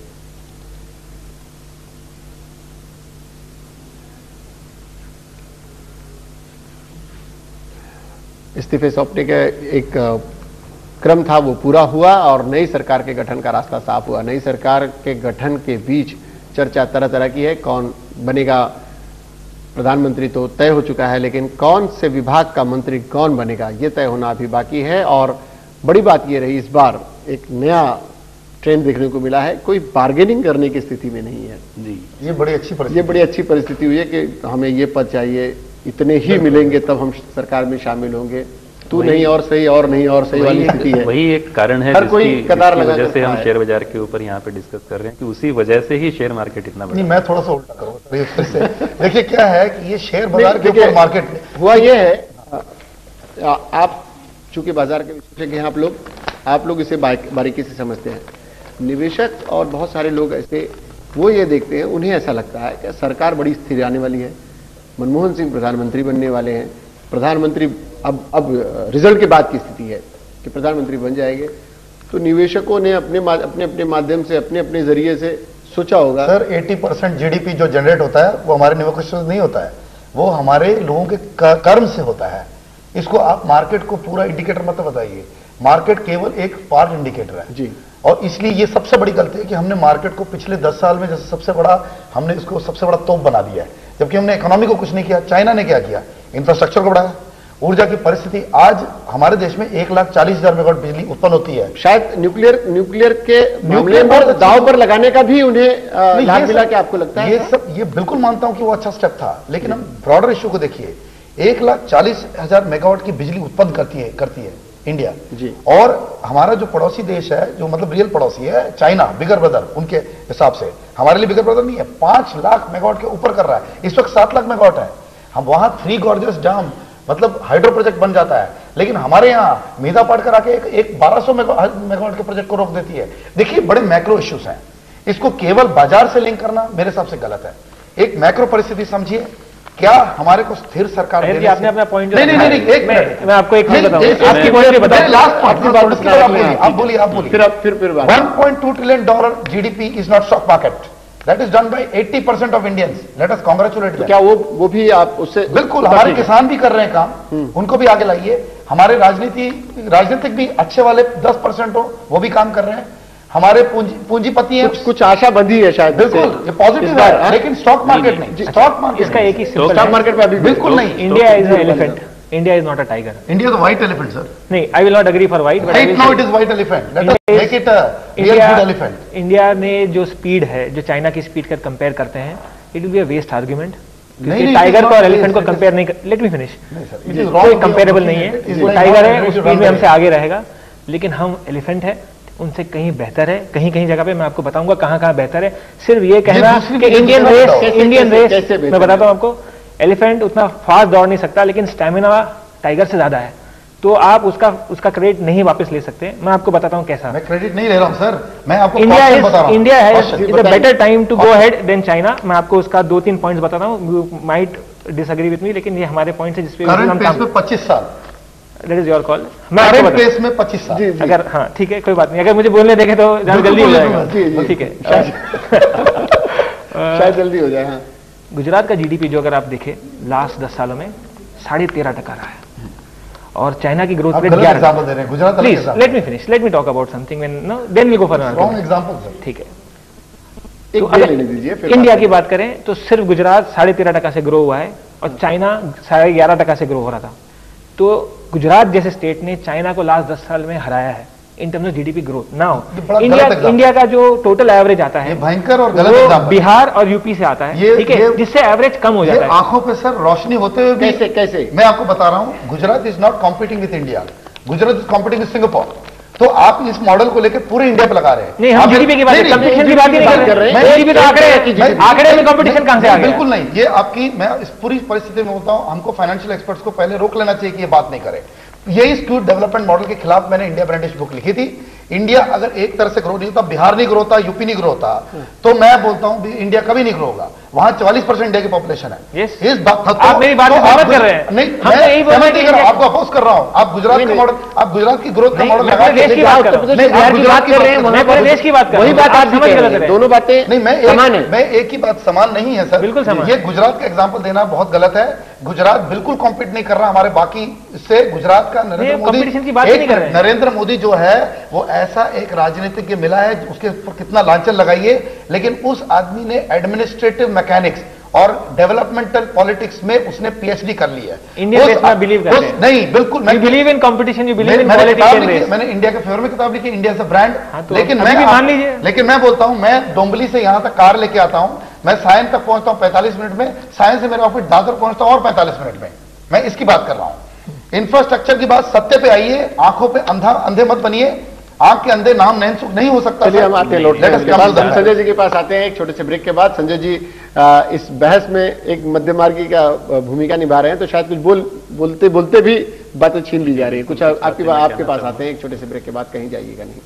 इस्तीफे सौंपने का एक क्रम था वो पूरा हुआ और नई सरकार के गठन का रास्ता साफ हुआ। नई सरकार के गठन के बीच चर्चा तरह तरह की है। कौन बनेगा प्रधानमंत्री तो तय हो चुका है, लेकिन कौन से विभाग का मंत्री कौन बनेगा ये तय होना अभी बाकी है। और बड़ी बात ये रही, इस बार एक नया ट्रेंड देखने को मिला है, कोई बार्गेनिंग करने की स्थिति में नहीं है जी। ये बड़ी अच्छी परिस्थिति हुई है कि हमें ये पद चाहिए, इतने ही मिलेंगे तब हम सरकार में शामिल होंगे। तू नहीं और सही और नहीं और सही वाली स्थिति है। वही एक कारण है हर कोई कतार लगा वजह से हम शेयर बाजार के ऊपर यहाँ पे डिस्कस कर रहे हैं कि उसी वजह से ही शेयर मार्केट इतना बढ़ा। मैं थोड़ा सा उल्टा करूँ। देखिए क्या है कि ये शेयर बाजार के ऊपर मार्केट हुआ ये है, आप चूंकि बाजार के विशेषज्ञ हैं, आप लोग इसे बारीकी से समझते हैं। निवेशक और बहुत सारे लोग ऐसे वो ये देखते हैं, उन्हें ऐसा लगता है कि सरकार बड़ी स्थिर आने वाली है, मनमोहन सिंह प्रधानमंत्री बनने वाले हैं, प्रधानमंत्री अब रिजल्ट के बाद की स्थिति है कि प्रधानमंत्री बन जाएंगे। तो निवेशकों ने अपने माध्यम से अपने जरिए से सोचा होगा। सर 80% जीडीपी जो जनरेट होता है वो हमारे निवेशकों से नहीं होता है, वो हमारे लोगों के कर्म से होता है। इसको आप मार्केट को पूरा इंडिकेटर मत बताइए, मार्केट केवल एक पार्ट इंडिकेटर है जी। और इसलिए ये सबसे बड़ी गलती है कि हमने मार्केट को पिछले 10 साल में जैसे सबसे बड़ा, हमने इसको सबसे बड़ा तोप बना दिया है, जबकि हमने इकोनॉमी को कुछ नहीं किया। चाइना ने क्या किया, इंफ्रास्ट्रक्चर को बढ़ाया। ऊर्जा की परिस्थिति, आज हमारे देश में 1,40,000 मेगावाट बिजली उत्पन्न होती है। शायद न्यूक्लियर के मामले में दांव पर लगाने का भी उन्हें लाभ मिला, क्या आपको लगता है? ये बिल्कुल मानता हूं कि वो अच्छा स्टेप था, लेकिन हम ब्रॉडर इश्यू को देखिए। 1,40,000 मेगावाट की बिजली उत्पन्न करती है इंडिया जी। और हमारा जो पड़ोसी देश है, जो मतलब रियल पड़ोसी है, चाइना, बिगर ब्रदर उनके हिसाब से, हमारे लिए बिगर ब्रदर नहीं है, 5 लाख मेगावाट के ऊपर कर रहा है। इस वक्त 7 लाख मेगावाट है। हम वहां 3 गॉर्जियस डैम मतलब हाइड्रो प्रोजेक्ट बन जाता है, लेकिन हमारे यहाँ मीधा पाटकर आके एक 1200 मेगावाट के प्रोजेक्ट को रोक देती है। देखिए, बड़े मैक्रो इश्यूज हैं, इसको केवल बाजार से लिंक करना मेरे हिसाब से गलत है। एक मैक्रो परिस्थिति समझिए, क्या हमारे को स्थिर सरकार आपने अपना पॉइंट, नहीं, एक मिनट, मैं आपको एक मिनट बताऊं, आपकी पॉइंट बताओ, लास्ट आपकी बात, आप बोलिए 1.2 trillion dollar GDP is not stock market, that is done by 80% of Indians, let us congratulate. तो क्या वो भी आप उससे बिल्कुल, हमारे किसान भी कर रहे हैं काम, उनको भी आगे लाइए। हमारे राजनीतिक भी अच्छे वाले 10% हो, वो भी काम कर रहे हैं। हमारे पूंजीपति हैं, कुछ आशा बंधी है शायद, बिल्कुल ये पॉजिटिव है, लेकिन स्टॉक मार्केट नहीं, स्टॉक मार्केट इसका एक ही स्टॉक मार्केट में अभी बिल्कुल नहीं। India is an elephant, India is not a tiger. India is a white elephant, sir. नहीं, I will not agree for white. Right now it is white elephant. Let us make it a real good elephant. India ने जो speed है, जो China की speed का compare करते हैं, it will be a waste argument. क्योंकि tiger को और एलिफेंट को कंपेयर नहीं कर, लेट मी फिनिश, कोई कंपेरेबल नहीं है। वो टाइगर है, उस स्पीड में हमसे आगे रहेगा, लेकिन हम एलिफेंट है, उनसे कहीं बेहतर है। कहीं कहीं जगह पे मैं आपको बताऊंगा कहां कहां बेहतर है। सिर्फ ये कहना कि इंडियन रेस, मैं बताता हूं आपको, एलिफेंट उतना फास्ट दौड़ नहीं सकता, लेकिन स्टैमिना टाइगर से ज्यादा है, तो आप उसका क्रेडिट नहीं वापस ले सकते। मैं आपको बताता हूं कैसा। मैं क्रेडिट नहीं ले रहा हूं सर, मैं आपको इंडिया है is a better time to go ahead than China. मैं आपको उसका 2-3 पॉइंट्स बताता हूं, you might disagree with me, लेकिन ये हमारे पॉइंट्स है जिसपे करंट पेस में 25 साल, दैट इज योर कॉल। मैं आपको पेस में 25 साल, अगर हाँ ठीक है, कोई बात नहीं, अगर मुझे बोलने देखे तो जल्दी हो जाएगा, ठीक है, शायद जल्दी हो जाए। गुजरात का जीडीपी जो अगर आप देखें लास्ट 10 सालों में 13.5% रहा है, और चाइना की ग्रोथ रेट 11 दे रहे हैं। Gujarat, please let me finish, let me talk about something, then we go for wrong example, ठीक है। तो अगर इंडिया की बात करें तो सिर्फ गुजरात 13.5% से ग्रो हुआ है, और चाइना 11.5% से ग्रो हो रहा था। तो गुजरात जैसे स्टेट ने चाइना को लास्ट 10 साल में हराया है in terms of GDP growth. Now India का जो टोटल एवरेज आता है भयंकर और वो बिहार और यूपी से आता है, ठीक है, जिससे एवरेज कम हो जाता है। आंखों पे सर रोशनी होते हुए भी कैसे मैं आपको बता रहा हूं, Gujarat is not competing with India, Gujarat is competing with Singapore. तो आप इस मॉडल को लेकर पूरे इंडिया पे लगा रहे हैं। नहीं, हम जीडीपी की बात कंपटीशन की बात ही नहीं कर रहे हैं, जीडीपी तो आंकड़े में कंपटीशन कहां से आ गया? बिल्कुल नहीं, ये आपकी, मैं इस पूरी परिस्थिति में बोलता हूं, हमको फाइनेंशियल एक्सपर्ट्स को पहले रोक लेना चाहिए कि ये बात नहीं करे। यही स्क्यूड डेवलपमेंट मॉडल के खिलाफ मैंने इंडिया ब्रांडिश बुक लिखी थी। इंडिया अगर एक तरह से ग्रो नहीं होता, बिहार नहीं ग्रो होता, यूपी नहीं ग्रो होता, तो मैं बोलता हूं इंडिया कभी नहीं ग्रो होगा। वहां 44% इंडिया की पॉपुलेशन है। इस बात आप मेरी बात सहमत कर रहे हैं? नहीं, मैं आपको अपोज कर रहा हूं। आप गुजरात का मॉडल, आप गुजरात की ग्रोथ का मॉडल लगा देश की बात कर रहे हैं, गुजरात कर रहे हैं, मैं पूरे देश की बात कर रहा हूं। वही बात आप समझ गलत है, दोनों बातें नहीं, मैं एक ही बात, समान नहीं है सर, बिल्कुल समान। ये गुजरात का एग्जांपल देना बहुत गलत है। गुजरात बिल्कुल कॉम्पीट नहीं कर रहा हमारे बाकी से। गुजरात का नरेंद्र मोदी जो है वो ऐसा एक राजनीतिज्ञ मिला है, उसके ऊपर कितना लांछन लगाइए, लेकिन उस आदमी ने एडमिनिस्ट्रेटिव मैकेनिक्स और डेवलपमेंटल पॉलिटिक्स में उसने पीएचडी कर ली है। इंडिया में बिलीव करते हैं? नहीं, बिल्कुल मैं believe in competition, you believe in politics. मैंने इंडिया के फेवर में किताब लिखी, इंडिया इज अ ब्रांड। लेकिन मैं मान लीजिए, लेकिन मैं बोलता हूं, मैं डोंबली से यहां तक कार लेके आता हूं, मैं सायन तक पहुंचता हूं 45 मिनट में, सायन से मेरा ऑफिस दादर पहुंचता हूं और 45 मिनट में। मैं इसकी बात कर रहा हूं। इंफ्रास्ट्रक्चर की बात, सत्य पे आइए, आंखों पे अंधे मत बनिए, आंख के अंधे नाम नहीं हो सकता। चलिए हम आते हैं लौट संजय जी के पास आते हैं एक छोटे से ब्रेक के बाद। संजय जी इस बहस में एक मध्यमार्गी का भूमिका निभा रहे हैं, तो शायद कुछ बोलते बोलते भी बातें छीन ली जा रही है। कुछ आपके पास आते हैं एक छोटे से ब्रेक के बाद, कहीं जाइएगा नहीं।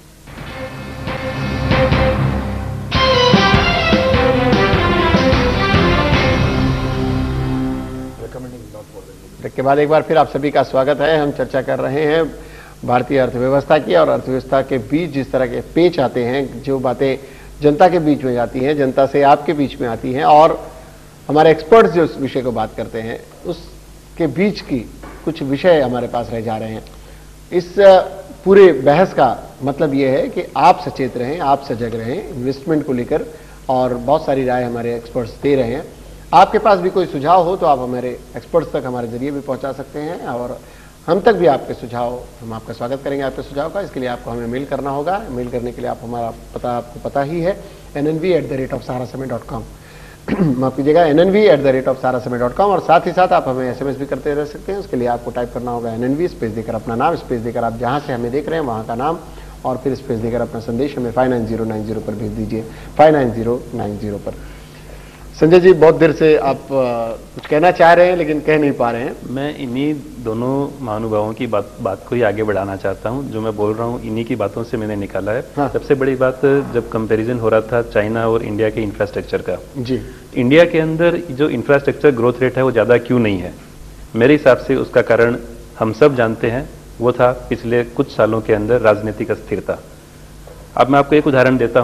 ब्रेक के बाद एक बार फिर आप सभी का स्वागत है। हम चर्चा कर रहे हैं भारतीय अर्थव्यवस्था की, और अर्थव्यवस्था के बीच जिस तरह के पेच आते हैं, जो बातें जनता के बीच में जाती हैं, जनता से आपके बीच में आती हैं, और हमारे एक्सपर्ट्स जो उस विषय को बात करते हैं, उसके बीच की कुछ विषय हमारे पास रह जा रहे हैं। इस पूरे बहस का मतलब ये है कि आप सचेत रहें, आप सजग रहें इन्वेस्टमेंट को लेकर, और बहुत सारी राय हमारे एक्सपर्ट्स दे रहे हैं। आपके पास भी कोई सुझाव हो तो आप हमारे एक्सपर्ट्स तक हमारे जरिए भी पहुंचा सकते हैं, और हम तक भी आपके सुझाव, हम आपका स्वागत करेंगे आपके सुझाव का। इसके लिए आपको हमें मेल करना होगा। मेल करने के लिए आप हमारा पता आपको पता ही है, nnv@saharasamay.com माफ कीजिएगा, nnv@saharasamay.com। और साथ ही साथ आप हमें SMS भी करते रह सकते हैं। उसके लिए आपको टाइप करना होगा NNV स्पेस देकर अपना नाम, स्पेस देकर आप जहां से हमें देख रहे हैं वहां का नाम, और फिर स्पेस देकर अपना संदेश हमें 59090 पर भेज दीजिए, 59090 पर। संजय जी, बहुत देर से आप कुछ कहना चाह रहे हैं लेकिन कह नहीं पा रहे हैं। मैं इन्हीं दोनों महानुभावों की बात को ही आगे बढ़ाना चाहता हूं। जो मैं बोल रहा हूं इन्हीं की बातों से मैंने निकाला है। हाँ। सबसे बड़ी बात, जब कंपैरिजन हो रहा था चाइना और इंडिया के इंफ्रास्ट्रक्चर का, जी, इंडिया के अंदर जो इंफ्रास्ट्रक्चर ग्रोथ रेट है वो ज़्यादा क्यों नहीं है? मेरे हिसाब से उसका कारण हम सब जानते हैं, वो था पिछले कुछ सालों के अंदर राजनीतिक अस्थिरता। अब मैं आपको एक उदाहरण देता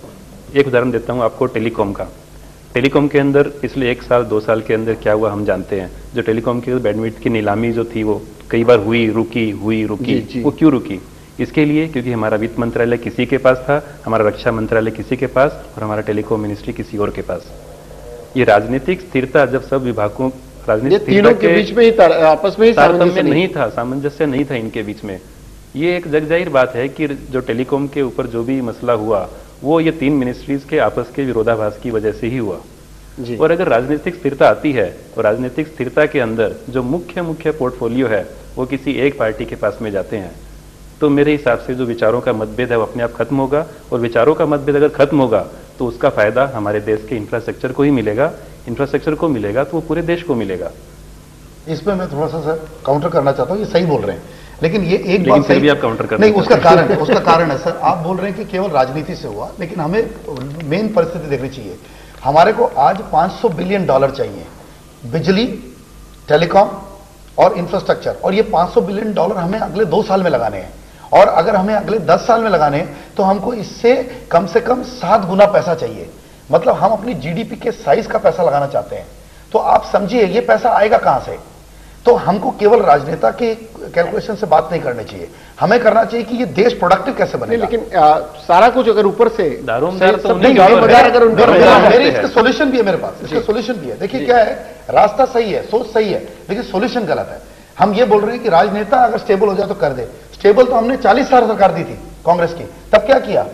हूं आपको टेलीकॉम का। टेलीकॉम के अंदर पिछले 1 साल 2 साल के अंदर क्या हुआ हम जानते हैं। जो टेलीकॉम की बैंडविड्थ की नीलामी जो थी वो कई बार हुई रुकी। जी। वो क्यों रुकी? इसके लिए क्योंकि हमारा वित्त मंत्रालय किसी के पास था, हमारा रक्षा मंत्रालय किसी के पास, और हमारा टेलीकॉम मिनिस्ट्री किसी और के पास। ये राजनीतिक स्थिरता, जब सब विभागों राजनीतिक तीनों के बीच में ही आपस में ही तारतम्य नहीं था, सामंजस्य नहीं था इनके बीच में। ये एक जगजाहिर बात है कि जो टेलीकॉम के ऊपर जो भी मसला हुआ वो ये 3 मिनिस्ट्रीज के आपस के विरोधाभास की वजह से ही हुआ। जी। और अगर राजनीतिक स्थिरता आती है तो राजनीतिक स्थिरता के अंदर जो मुख्य पोर्टफोलियो है वो किसी एक पार्टी के पास में जाते हैं, तो मेरे हिसाब से जो विचारों का मतभेद है वो अपने आप खत्म होगा। और विचारों का मतभेद अगर खत्म होगा तो उसका फायदा हमारे देश के इंफ्रास्ट्रक्चर को ही मिलेगा। इंफ्रास्ट्रक्चर को मिलेगा तो वो पूरे देश को मिलेगा। इसमें मैं थोड़ा सा सर काउंटर करना चाहता हूँ। ये सही बोल रहे हैं, लेकिन ये एक बात फिर भी आप काउंटर करना नहीं, उसका कारण है सर, आप बोल रहे हैं कि केवल राजनीति से हुआ, लेकिन हमें मेन परिस्थिति देखनी चाहिए। हमारे को आज $500 बिलियन चाहिए, बिजली, टेलीकॉम और इंफ्रास्ट्रक्चर, और ये $500 बिलियन हमें अगले 2 साल में लगाने हैं। और अगर हमें अगले 10 साल में लगाने हैं तो हमको इससे कम से कम 7 गुना पैसा चाहिए। मतलब हम अपनी जीडीपी के साइज का पैसा लगाना चाहते हैं। तो आप समझिए ये पैसा आएगा कहां से? तो हमको केवल राजनेता के कैलकुलेशन से बात नहीं करनी चाहिए, हमें करना चाहिए कि ये देश प्रोडक्टिव कैसे बने। लेकिन सारा कुछ अगर ऊपर से दारोमदार तो अगर उनका मेरी इसका सोल्यूशन भी है, मेरे पास इसका सोल्यूशन भी है। देखिए क्या है, रास्ता सही है, सोच सही है, लेकिन सोल्यूशन गलत है। हम ये बोल रहे हैं कि राजनेता अगर स्टेबल हो जाए तो कर दे। स्टेबल तो हमने 40 साल सरकार दी थी कांग्रेस की, तब क्या किया?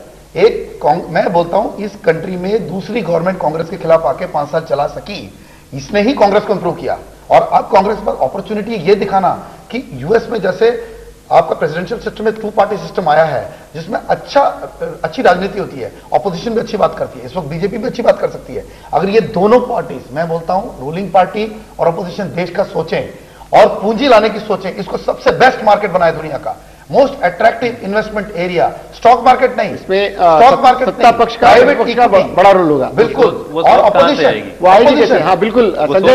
मैं बोलता हूं इस कंट्री में दूसरी गवर्नमेंट कांग्रेस के खिलाफ आके 5 साल चला सकी, इसने ही कांग्रेस को इंप्रूव किया। और अब कांग्रेस पर अपॉर्चुनिटी ये दिखाना कि यूएस में जैसे आपका प्रेसिडेंशियल सिस्टम में 2 पार्टी सिस्टम आया है, जिसमें अच्छी राजनीति होती है, ऑपोजिशन भी अच्छी बात करती है। इस वक्त बीजेपी भी अच्छी बात कर सकती है। अगर ये दोनों पार्टीज, मैं बोलता हूं रूलिंग पार्टी और अपोजिशन, देश का सोचें और पूंजी लाने की सोचें, इसको सबसे बेस्ट मार्केट बनाए दुनिया का, most attractive investment area. Stock market नहीं, इसमें स्टॉक मार्केट सत्ता पक्ष का बड़ा रोल होगा। बिल्कुल। और अपोजिशन, वो आएगी कैसे? हाँ बिल्कुल संजय,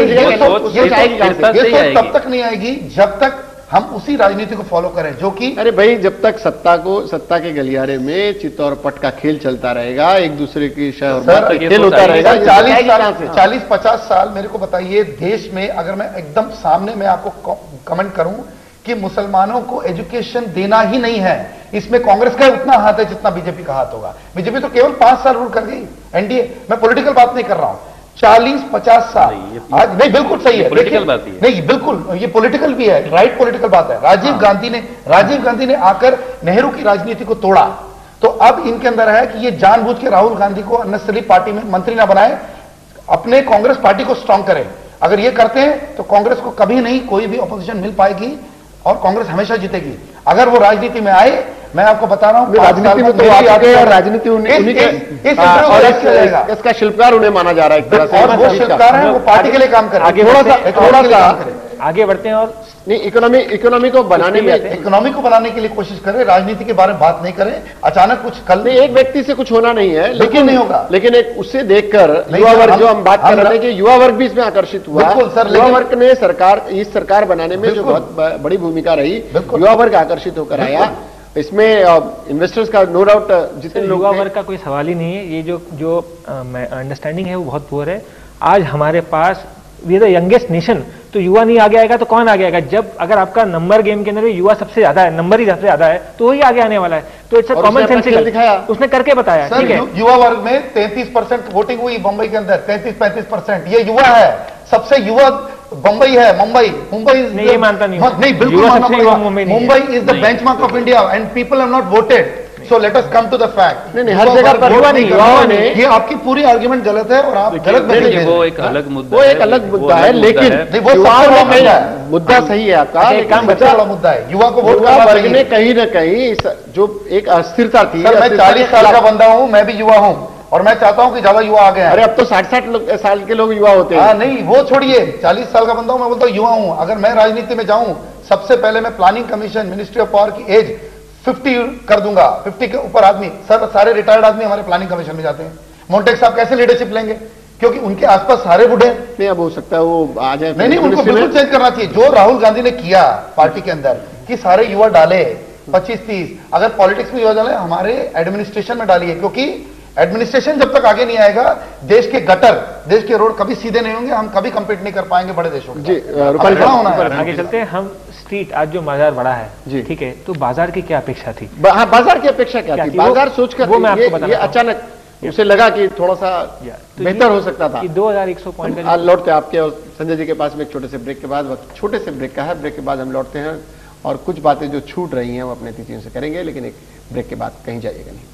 ये तब तक नहीं आएगी जब तक हम उसी राजनीति को फॉलो करें जो कि, अरे भाई, जब तक सत्ता के गलियारे में चित और पट का खेल चलता रहेगा, एक दूसरे की खेल होता रहेगा 40-50 साल। मेरे को बताइए देश में, अगर मैं एकदम सामने में आपको कमेंट करूं कि मुसलमानों को एजुकेशन देना ही नहीं है, इसमें कांग्रेस का उतना हाथ है जितना बीजेपी का हाथ होगा। बीजेपी तो केवल 5 साल रूल कर गई, एनडीए। मैं पॉलिटिकल बात नहीं कर रहा हूं, 40-50 साल आज नहीं, बिल्कुल सही है, पॉलिटिकल बात ही है। नहीं बिल्कुल ये पॉलिटिकल भी है, राइट पॉलिटिकल बात है। राजीव गांधी ने आकर नेहरू की राजनीति को तोड़ा। तो अब इनके अंदर है कि ये जानबूझ के राहुल गांधी को अननेसेसरी पार्टी में मंत्री ना बनाए, अपने कांग्रेस पार्टी को स्ट्रांग करें। अगर ये करते हैं तो कांग्रेस को कभी नहीं कोई भी ऑपोजिशन मिल पाएगी और कांग्रेस हमेशा जीतेगी। अगर वो राजनीति में आए, मैं आपको बता रहा हूं, राजनीति में तो आगे और राजनीति उन्हीं के और इसका शिल्पकार उन्हें माना जा रहा है एक तरह से। और वो शिल्पकार है, वो पार्टी के लिए काम कर रहे हैं। थोड़ा सा आगे बढ़ते हैं और नहीं, इकोनॉमी को बनाने में, इकोनॉमी को बनाने के लिए कोशिश करें, राजनीति के बारे में बात नहीं करें। अचानक कुछ कल नहीं, एक व्यक्ति से कुछ होना नहीं है, लेकिन नहीं होगा। लेकिन एक उससे देखकर युवा वर्ग, जो हम बात कर रहे थे कि युवा वर्ग भी इसमें आकर्षित हुआ। युवा वर्ग ने इस सरकार बनाने में जो बहुत बड़ी भूमिका रही, युवा वर्ग आकर्षित होकर आया। इसमें इन्वेस्टर्स का नो डाउट जितने लोग, युवा वर्ग का कोई सवाल ही नहीं है। ये जो अंडरस्टैंडिंग है वो बहुत पुअर है। आज हमारे पास we are the youngest nation तो युवा नहीं आगे आएगा तो कौन आगे आएगा? जब अगर आपका नंबर गेम के अंदर युवा सबसे ज्यादा है, नंबर ही सबसे ज्यादा है, तो वही आगे आने वाला है। तो इट्स कॉमन सेंस दिखाया, उसने करके बताया। ठीक है, युवा वर्ग में 33% वोटिंग हुई मुंबई के अंदर, 33-35%। ये युवा है, सबसे युवा मुंबई है। मुंबई नहीं, ये मानता नहीं, नहीं बिल्कुल Mumbai is the benchmark of India and people have not voted. So let us come to the fact. नहीं, हर जगह पर युवा नहीं, युवाओं ने, ये आपकी पूरी आर्ग्यूमेंट गलत है और आप गलत नहीं, वो एक अलग मुद्दा वो एक अलग मुद्दा है, लेकिन मुद्दा सही है आपका, काम बड़ा बड़ा मुद्दा है। युवा को वोट वर्ग ने कहीं ना कहीं जो एक अस्थिरता थी। मैं 40 साल का बंदा हूं, मैं भी युवा हूं और मैं चाहता हूं कि ज्यादा युवा आ गए। अरे अब तो 60-60 साल के लोग युवा होते हैं। नहीं, वो छोड़िए, 40 साल का बंदा हूं, मैं बोलता हूं युवा हूं। अगर मैं राजनीति में जाऊं, सबसे पहले मैं planning commission, ministry of power की एज 50 कर दूंगा। 50 के ऊपर आदमी, सारे रिटायर्ड आदमी हमारे प्लानिंग कमीशन में जाते हैं। मोन्टेक साहब कैसे लीडरशिप लेंगे? क्योंकि उनके आसपास सारे बुढ़े नहीं। अब हो सकता है वो आ जाए। नहीं, उनको बिल्कुल चेंज करना चाहिए। जो राहुल गांधी ने किया पार्टी के अंदर कि सारे युवा डाले 25-30, अगर पॉलिटिक्स में युवा डाले, हमारे एडमिनिस्ट्रेशन में डालिए। क्योंकि एडमिनिस्ट्रेशन जब तक आगे नहीं आएगा, देश के गटर, देश के रोड कभी सीधे नहीं होंगे, हम कभी कंपीट नहीं कर पाएंगे बड़े देशों में। जी, होना है। आगे चलते हैं हम। स्ट्रीट आज जो बाजार बड़ा है, ठीक है, तो बाजार की क्या अपेक्षा थी? हाँ, बाजार की अपेक्षा क्या थी? बाजार सोचकर वो मैं आपको बताना, ये अचानक उसे लगा कि थोड़ा सा बेहतर हो सकता था। 2100 पॉइंट का लौटते आपके और संजय जी के पास में एक छोटे से ब्रेक के बाद, छोटे से ब्रेक का है, ब्रेक के बाद हम लौटते हैं और कुछ बातें जो छूट रही हैं वो अपने अतिथियों से करेंगे, लेकिन एक ब्रेक के बाद कहीं जाइएगा नहीं।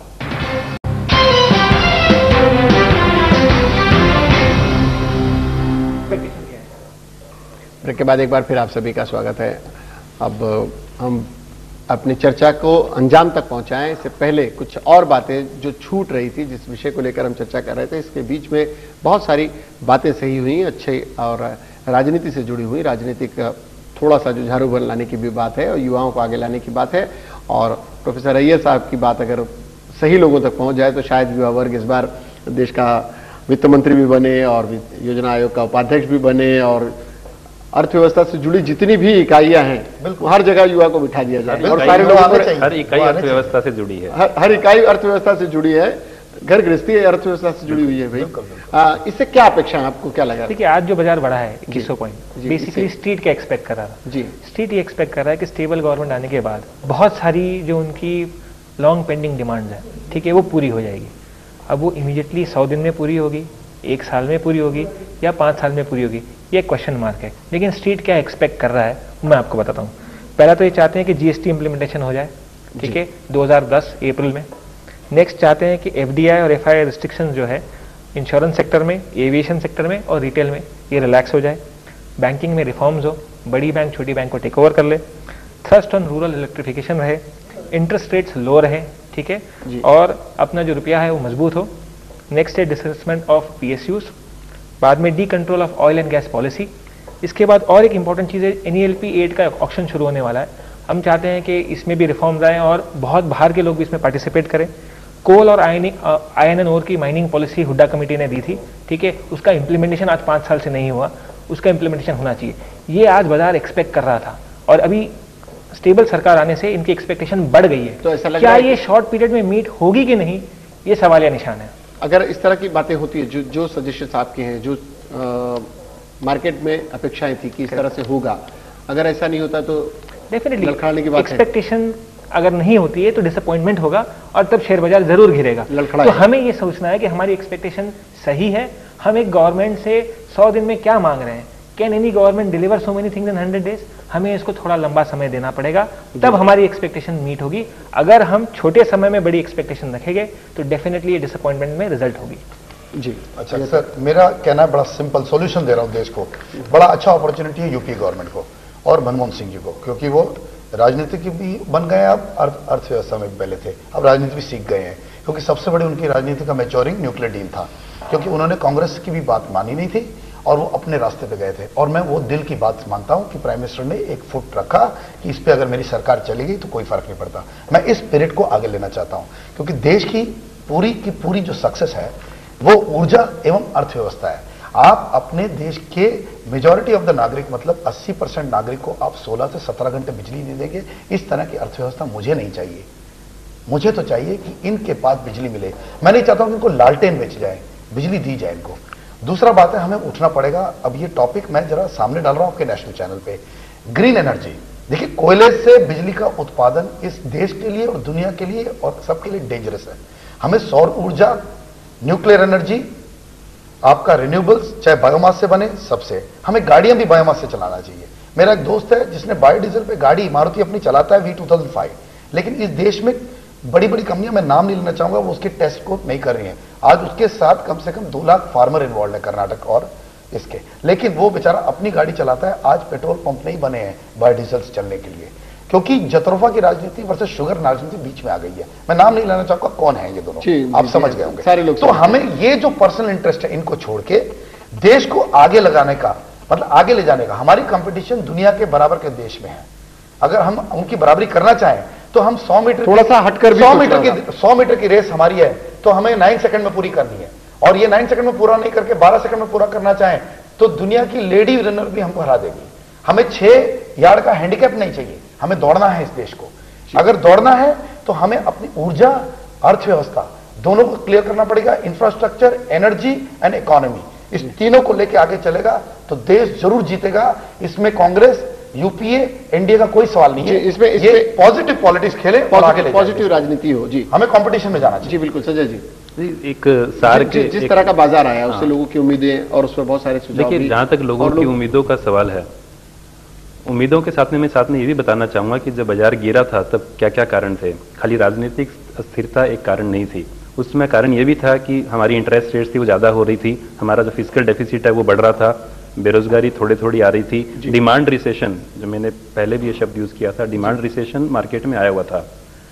ब्रेक के बाद एक बार फिर आप सभी का स्वागत है। अब हम अपनी चर्चा को अंजाम तक पहुंचाएं, इससे पहले कुछ और बातें जो छूट रही थी, जिस विषय को लेकर हम चर्चा कर रहे थे, इसके बीच में बहुत सारी बातें सही हुई, अच्छे और राजनीति से जुड़ी हुई, राजनीतिक थोड़ा सा जो झाड़ूबन लाने की भी बात है और युवाओं को आगे लाने की बात है। और प्रोफेसर अय्यर साहब की बात अगर सही लोगों तक पहुंच जाए तो शायद युवा वर्ग इस बार देश का वित्त मंत्री भी बने और योजना आयोग का उपाध्यक्ष भी बने और अर्थव्यवस्था से जुड़ी जितनी भी इकाइयां हैं हर जगह युवा को बिठा दिया जाए। और सारे लोगों को, हर इकाई अर्थव्यवस्था से जुड़ी है, हर इकाई अर्थव्यवस्था से जुड़ी है, घर गृहस्थी अर्थव्यवस्था से जुड़ी हुई है भाई। इससे क्या अपेक्षा है, आपको क्या लगा? देखिए, आज जो बाजार बढ़ा है 2100 पॉइंट, बेसिकली स्ट्रीट क्या एक्सपेक्ट कर रहा था जी। स्ट्रीट ये एक्सपेक्ट कर रहा है कि स्टेबल गवर्नमेंट आने के बाद बहुत सारी जो उनकी लॉन्ग पेंडिंग डिमांड्स है, ठीक है, वो पूरी हो जाएगी। अब वो इमीडिएटली 100 दिन में पूरी होगी, 1 साल में पूरी होगी या 5 साल में पूरी होगी, ये क्वेश्चन मार्क है। लेकिन स्ट्रीट क्या एक्सपेक्ट कर रहा है मैं आपको बताता हूँ। पहला तो ये चाहते हैं कि जीएसटी इंप्लीमेंटेशन हो जाए, ठीक है, 2010 अप्रैल में। नेक्स्ट चाहते हैं कि एफडीआई और एफआईआई रिस्ट्रिक्शंस जो है इंश्योरेंस सेक्टर में, एविएशन सेक्टर में और रिटेल में, ये रिलैक्स हो जाए। बैंकिंग में रिफॉर्म्स हो, बड़ी बैंक छोटी बैंक को टेक ओवर कर ले, थ्रस्ट ऑन रूरल इलेक्ट्रिफिकेशन रहे, इंटरेस्ट रेट्स लो रहे, ठीक है, और अपना जो रुपया है वो मजबूत हो। नेक्स्ट है डिसबर्समेंट ऑफ पीएसयूज, बाद में decontrol of oil and gas policy. इसके बाद और एक इंपॉर्टेंट चीज़ है, एनईएलपी 8 का ऑक्शन शुरू होने वाला है। हम चाहते हैं कि इसमें भी रिफॉर्म्स आए और बहुत बाहर के लोग भी इसमें पार्टिसिपेट करें। कोल और आयरन एंड ओर की माइनिंग पॉलिसी हुड्डा कमेटी ने दी थी, ठीक है, उसका इंप्लीमेंटेशन आज 5 साल से नहीं हुआ, उसका इंप्लीमेंटेशन होना चाहिए। ये आज बाजार एक्सपेक्ट कर रहा था और अभी स्टेबल सरकार आने से इनकी एक्सपेक्टेशन बढ़ गई है। तो ऐसा लग क्या रहा है ये शॉर्ट पीरियड में मीट होगी कि नहीं, ये सवाल या निशान है। अगर इस तरह की बातें होती है, जो सजेशंस आपके हैं, जो मार्केट में अपेक्षाएं थी कि इस तरह से होगा, अगर ऐसा नहीं होता तो डेफिनेटली लड़खड़ाने की बात है। एक्सपेक्टेशन अगर नहीं होती है तो डिसअपॉइंटमेंट होगा और तब शेयर बाजार जरूर गिरेगा। तो हमें ये सोचना है कि हमारी एक्सपेक्टेशन सही है, हम एक गवर्नमेंट से 100 दिन में क्या मांग रहे हैं, can any government deliver so many things in 100 days, हमें इसको थोड़ा लंबा समय देना पड़ेगा, तब हमारी एक्सपेक्टेशन मीट होगी। अगर हम छोटे समय में बड़ी एक्सपेक्टेशन रखेंगे तो डेफिनेटली ये डिसअपॉइंटमेंट में रिजल्ट होगी। जी अच्छा सर, मेरा कहना बड़ा सिंपल, सॉल्यूशन दे रहा हूं देश को। बड़ा अच्छा अपॉर्चुनिटी है यूपी गवर्नमेंट को और मनमोहन सिंह जी को, क्योंकि वो राजनीति की भी बन गए, अब अर्थव्यवस्था में पहले थे, अब राजनीति भी सीख गए हैं। क्योंकि सबसे बड़ी उनकी राजनीति का मैच्योरिंग न्यूक्लियर डील था, क्योंकि उन्होंने कांग्रेस की भी बात मानी नहीं थी और वो अपने रास्ते पे गए थे। और मैं वो दिल की बात मानता हूं कि प्राइम मिनिस्टर ने एक फुट रखा कि इस पे अगर मेरी सरकार चली गई तो कोई फर्क नहीं पड़ता। मैं इस स्पिरिट को आगे लेना चाहता हूं, क्योंकि देश की पूरी जो सक्सेस है वो ऊर्जा एवं अर्थव्यवस्था है। आप अपने देश के मेजॉरिटी ऑफ द नागरिक, मतलब 80% नागरिक को आप 16 से 17 घंटे बिजली नहीं देंगे, इस तरह की अर्थव्यवस्था मुझे नहीं चाहिए। मुझे तो चाहिए कि इनके पास बिजली मिले। मैं नहीं चाहता हूं कि इनको लालटेन बेच जाए, बिजली दी जाए इनको। दूसरा बात है, हमें उठना पड़ेगा। अब ये टॉपिक मैं जरा सामने डाल रहा हूं आपके नेशनल चैनल पे, ग्रीन एनर्जी। देखिए, कोयले से बिजली का उत्पादन इस देश के लिए और दुनिया के लिए और सबके लिए डेंजरस है। हमें सौर ऊर्जा, न्यूक्लियर एनर्जी, आपका रिन्यूएबल्स, चाहे बायोमास से बने, सबसे। हमें गाड़ियां भी बायोमास से चलाना चाहिए। मेरा एक दोस्त है जिसने बायोडीजल पे गाड़ी मारुति अपनी चलाता है V2005, लेकिन इस देश में बड़ी बड़ी कंपनियां, मैं नाम नहीं लेना चाहूंगा, वो उसके टेस्ट को नहीं कर रही हैं। आज उसके साथ कम से कम 2 लाख फार्मर इन्वॉल्व है कर्नाटक और इसके, लेकिन वो बेचारा अपनी गाड़ी चलाता है। आज पेट्रोल पंप नहीं बने हैं बायोडीजल से चलने के लिए, क्योंकि जतरोफा की राजनीति वर्सेस शुगर राजनीति बीच में आ गई है। मैं नाम नहीं लेना चाहूंगा कौन है ये दोनों, आप समझ गए होंगे सारे लोग। तो हमें ये जो पर्सनल इंटरेस्ट है, इनको छोड़ के देश को आगे लगाने का, मतलब आगे ले जाने का, हमारी कंपटीशन दुनिया के बराबर के देश में है। अगर हम उनकी बराबरी करना चाहें तो हम 100 मीटर, थोड़ा सा हटकर 100 मीटर की रेस हमारी है तो हमें 9 सेकंड में पूरी करनी है, और ये 9 सेकंड में पूरा नहीं करके 12 सेकंड में पूरा करना चाहें तो दुनिया की लेडी रनर भी हमको हरा देगी। हमें 6 यार्ड का हैंडीकैप नहीं चाहिए, हमें दौड़ना है इस देश को। अगर दौड़ना है तो हमें अपनी ऊर्जा, अर्थव्यवस्था दोनों को क्लियर करना पड़ेगा। इंफ्रास्ट्रक्चर, एनर्जी एंड इकोनॉमी, इस तीनों को लेकर आगे चलेगा तो देश जरूर जीतेगा। इसमें कांग्रेस, यूपीए, एनडीए का कोई सवाल नहीं है। इसमें ये पॉजिटिव पॉलिटिक्स खेले, पॉजिटिव राजनीति हो जी। हमें कंपटीशन में जाना चाहिए। जी बिल्कुल संजय जी। एक सार के जिस तरह का बाजार आया उससे लोगों की उम्मीदें और उस पर बहुत सारे सुझाव। देखिए, जहां तक लोगों की उम्मीदों का सवाल है, उम्मीदों के साथ में ये भी बताना चाहूंगा कि जब बाजार गिरा था तब क्या क्या कारण थे। खाली राजनीतिक अस्थिरता एक कारण नहीं थी, उसमें कारण ये भी था कि हमारी इंटरेस्ट रेट्स थी वो ज्यादा हो रही थी, हमारा जो फिजिकल डेफिसिट है वो बढ़ रहा था, बेरोजगारी थोड़ी थोड़ी आ रही थी, डिमांड रिसेशन, जो मैंने पहले भी ये शब्द यूज किया था, डिमांड रिसेशन मार्केट में आया हुआ था।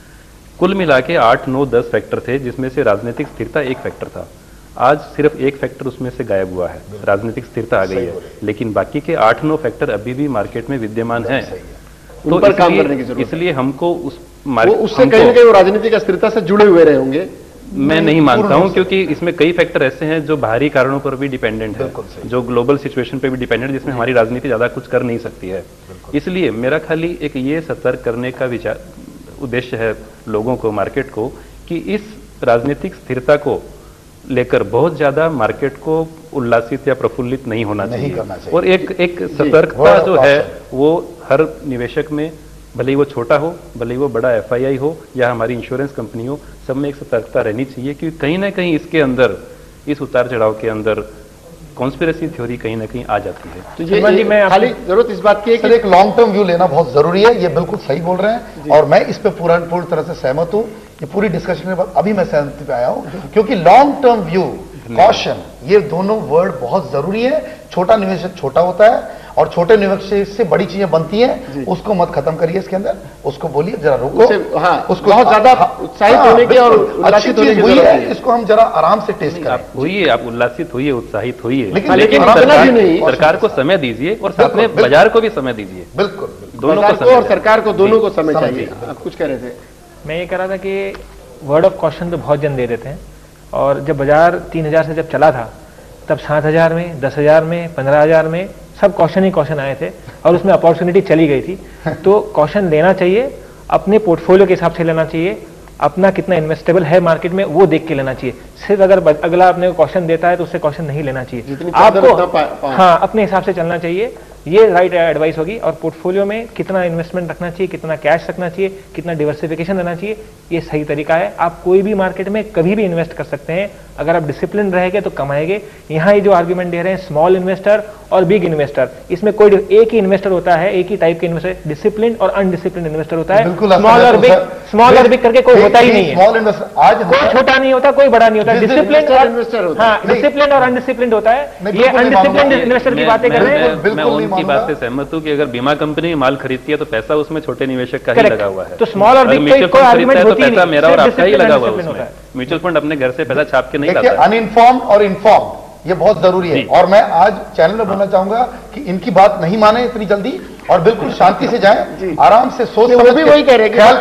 कुल मिला के 8, 9, 10 फैक्टर थे, जिसमें से राजनीतिक स्थिरता एक फैक्टर था। आज सिर्फ एक फैक्टर उसमें से गायब हुआ है, राजनीतिक स्थिरता आ गई है, लेकिन बाकी के 8, 9 फैक्टर अभी भी मार्केट में विद्यमान है। उन पर काम करने की जरूरत है। इसलिए हमको उससे कहीं ना कहीं वो राजनीतिक स्थिरता से जुड़े हुए रहे होंगे। मैं नहीं मानता हूं, क्योंकि इसमें कई फैक्टर ऐसे हैं जो बाहरी कारणों पर भी डिपेंडेंट है, जो ग्लोबल सिचुएशन पे भी डिपेंडेंट है, जिसमें हमारी राजनीति ज्यादा कुछ कर नहीं सकती है। इसलिए मेरा खाली एक ये सतर्क करने का उद्देश्य है लोगों को, मार्केट को, कि इस राजनीतिक स्थिरता को लेकर बहुत ज्यादा मार्केट को उल्लासित या प्रफुल्लित नहीं होना चाहिए। और एक सतर्कता जो है वो हर निवेशक में, भले ही वो छोटा हो, भले ही वो बड़ा FII हो या हमारी इंश्योरेंस कंपनी हो, सब में एक सतर्कता रहनी चाहिए, क्योंकि कहीं ना कहीं इसके अंदर, इस उतार चढ़ाव के अंदर कॉन्स्पिरेसी थ्योरी कहीं ना कहीं आ जाती है। तो ये मैं खाली जरूरत इस बात की है कि एक लॉन्ग टर्म व्यू लेना बहुत जरूरी है। ये बिल्कुल सही बोल रहे हैं और मैं इस पे पूरी तरह से सहमत हूं। ये पूरी डिस्कशन के बाद अभी मैं सहमति पे आया हूं, क्योंकि लॉन्ग टर्म व्यू, कॉशन, ये दोनों वर्ड बहुत जरूरी है। छोटा निवेशक छोटा होता है और छोटे निवेश से बड़ी चीजें बनती हैं, उसको मत खत्म करिए इसके अंदर, उसको बोलिए जरा रुको, उसको बहुत ज्यादा उत्साहित होने की और उल्लासित होने की जरूरत है। इसको हम जरा आराम से टेस्ट करें। होइए, आप उल्लासित होइए, उत्साहित होइए, लेकिन सरकार को समय दीजिए और साथ में बाजार को भी समय दीजिए। बिल्कुल, दोनों को और सरकार को दोनों को समय चाहिए। आप कुछ कह रहे थे? मैं ये कह रहा था कि वर्ड ऑफ कॉशन तो बहुत जन दे देते हैं, और जब बाजार 3000 से जब चला था तब 7000 में, 10,000 में, 15,000 में सब कॉशन ही कॉशन आए थे और उसमें अपॉर्चुनिटी चली गई थी। तो कॉशन लेना चाहिए, अपने पोर्टफोलियो के हिसाब से लेना चाहिए, अपना कितना इन्वेस्टेबल है मार्केट में वो देख के लेना चाहिए। सिर्फ अगर अगला अपने कॉशन देता है तो उससे कॉशन नहीं लेना चाहिए, आपको हाँ अपने हिसाब से चलना चाहिए। ये राइट एडवाइस होगी। और पोर्टफोलियो में कितना इन्वेस्टमेंट रखना चाहिए, कितना कैश रखना चाहिए, कितना डिवर्सिफिकेशन रहना चाहिए, ये सही तरीका है। आप कोई भी मार्केट में कभी भी इन्वेस्ट कर सकते हैं, अगर आप डिसिप्लिन रहेंगे तो कमाएंगे। यहाँ ये जो आर्ग्यूमेंट दे रहे हैं स्मॉल इन्वेस्टर और बिग इन्वेस्टर, इसमें कोई एक ही इन्वेस्टर होता है, एक ही टाइप के इन्वेस्टर, डिसिप्लिन और अनडिसिप्लिन इन्वेस्टर होता है। स्मॉल और बिग करके कोई होता ही नहीं है। स्मॉल इन्वेस्टर आज कोई छोटा नहीं होता, कोई बड़ा नहीं होता, डिसिप्लिन और अनडिसिप्लिन होता है। ये अनडिसिप्लिन इन्वेस्टर की बातें कर रहे हैं। मैं उनकी बात से सहमत हूं कि अगर बीमा कंपनी माल खरीदती है तो पैसा उसमें छोटे निवेशक का ही लगा हुआ है। तो स्मॉल और बिग कोई आर्गुमेंट होती नहीं, पैसा मेरा और आपका ही लगा हुआ है उसमें। म्यूचुअल फंड अपने घर से पैसा छाप के नहीं लाता है। अनइन्फॉर्म और इन्फॉर्म ये बहुत जरूरी है। और मैं आज चैनल में बोलना चाहूंगा कि इनकी बात नहीं माने इतनी जल्दी और बिल्कुल शांति से जाएं, आराम से सोच समझ के वही कह रहे हैं, ख्याल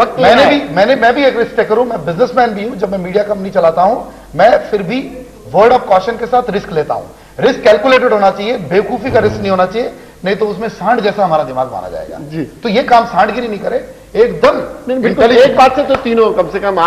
करें। मैं भी एक रिस्क करूं, मैं बिजनेसमैन भी हूं। जब मैं मीडिया कंपनी चलाता हूं मैं फिर भी वर्ड ऑफ कॉशन के साथ रिस्क लेता हूं। रिस्क कैलकुलेटेड होना चाहिए, बेवकूफी का रिस्क नहीं होना चाहिए, नहीं तो उसमें सांड जैसा हमारा दिमाग माना जाएगा। तो ये काम सांडगिरी नहीं करे, एकदम। एक बात से तो तीनों कम से कम आप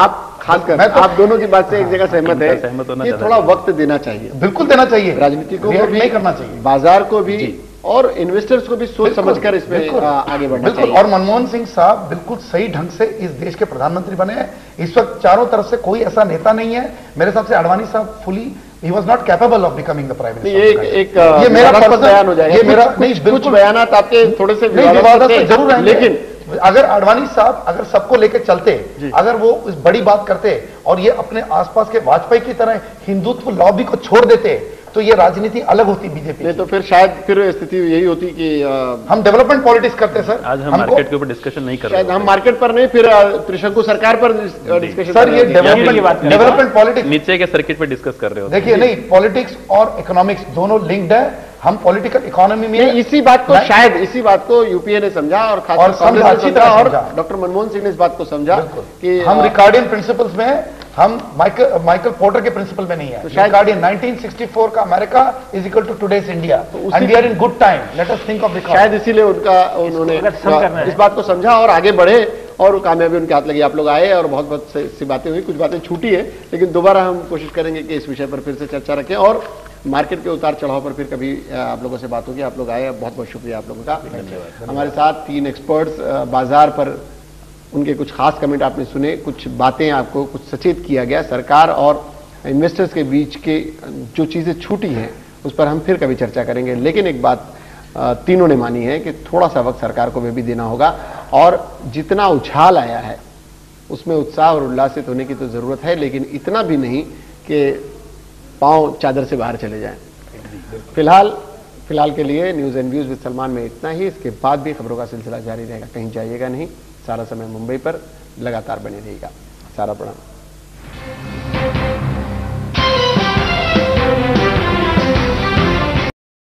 खासकर आप दोनों की बात से एक जगह सहमत है कि थोड़ा वक्त देना चाहिए, बिल्कुल देना चाहिए, राजनीतिकों को भी नहीं करना चाहिए, बाजार को भी और इन्वेस्टर्स को भी सोच समझकर इसमें आगे बढ़ना चाहिए। और मनमोहन सिंह साहब बिल्कुल सही ढंग से इस देश के प्रधानमंत्री बने हैं। इस वक्त चारों तरफ से कोई ऐसा नेता नहीं है, मेरे हिसाब से अडवाणी साहब फुली ही was not capable of becoming the prime minister. ये मेरा बयान हो जाएगा, ये मेरा कुछ बयानात आपके थोड़े से विवादास्पद जरूर है, लेकिन अगर अडवाणी साहब अगर सबको लेकर चलते, अगर वो इस बड़ी बात करते और ये अपने आसपास के वाजपेयी की तरह हिंदुत्व लॉबी को छोड़ देते तो ये राजनीति अलग होती बीजेपी नहीं, तो फिर शायद फिर स्थिति यही होती कि हम डेवलपमेंट पॉलिटिक्स करते सर। आज हम मार्केट के ऊपर डिस्कशन नहीं कर रहे हैं, हम मार्केट पर नहीं, फिर त्रिशंकु सरकार पर डिस्कशन सर। ये डेवलपमेंट पॉलिटिक्स नीचे के सर्किट पे डिस्कस कर रहे हो। देखिए नहीं, पॉलिटिक्स और इकोनॉमिक्स दोनों लिंक्ड है। हम पॉलिटिकल इकोनॉमी में इसी बात को शायद इसी बात को यूपीए ने समझा और खासकर कांग्रेस ने समझा और डॉक्टर मनमोहन सिंह ने इस बात को समझा कि हम रिकार्डियन प्रिंसिपल्स में है, हम माइकल पोर्टर के प्रिंसिपल में नहीं है। तो शायद 1964 का America is equal to today's India and we are in good time, let us think of record. शायद इसीलिए उन्होंने इस बात को समझा और आगे बढ़े और कामयाबी उनके हाथ लगी। आप लोग आए और बहुत बहुत सी बातें हुई, कुछ बातें छूटी है, लेकिन दोबारा हम कोशिश करेंगे कि इस विषय पर फिर से चर्चा रखें और मार्केट के उतार चढ़ाव पर फिर कभी आप लोगों से बात होगी। आप लोग आए, बहुत बहुत शुक्रिया आप लोगों का। हमारे साथ 3 एक्सपर्ट्स बाजार पर उनके कुछ खास कमेंट आपने सुने, कुछ बातें आपको कुछ सचेत किया गया। सरकार और इन्वेस्टर्स के बीच के जो चीज़ें छूटी हैं उस पर हम फिर कभी चर्चा करेंगे, लेकिन एक बात तीनों ने मानी है कि थोड़ा सा वक्त सरकार को भी देना होगा और जितना उछाल आया है उसमें उत्साह और उल्लासित होने की तो ज़रूरत है, लेकिन इतना भी नहीं कि पांव चादर से बाहर चले जाएं। फिलहाल के लिए news and views with Salman में इतना ही। इसके बाद भी खबरों का सिलसिला जारी रहेगा, कहीं जाइएगा नहीं। सारा समय मुंबई पर लगातार बने रहिएगा। सारा प्रणाम।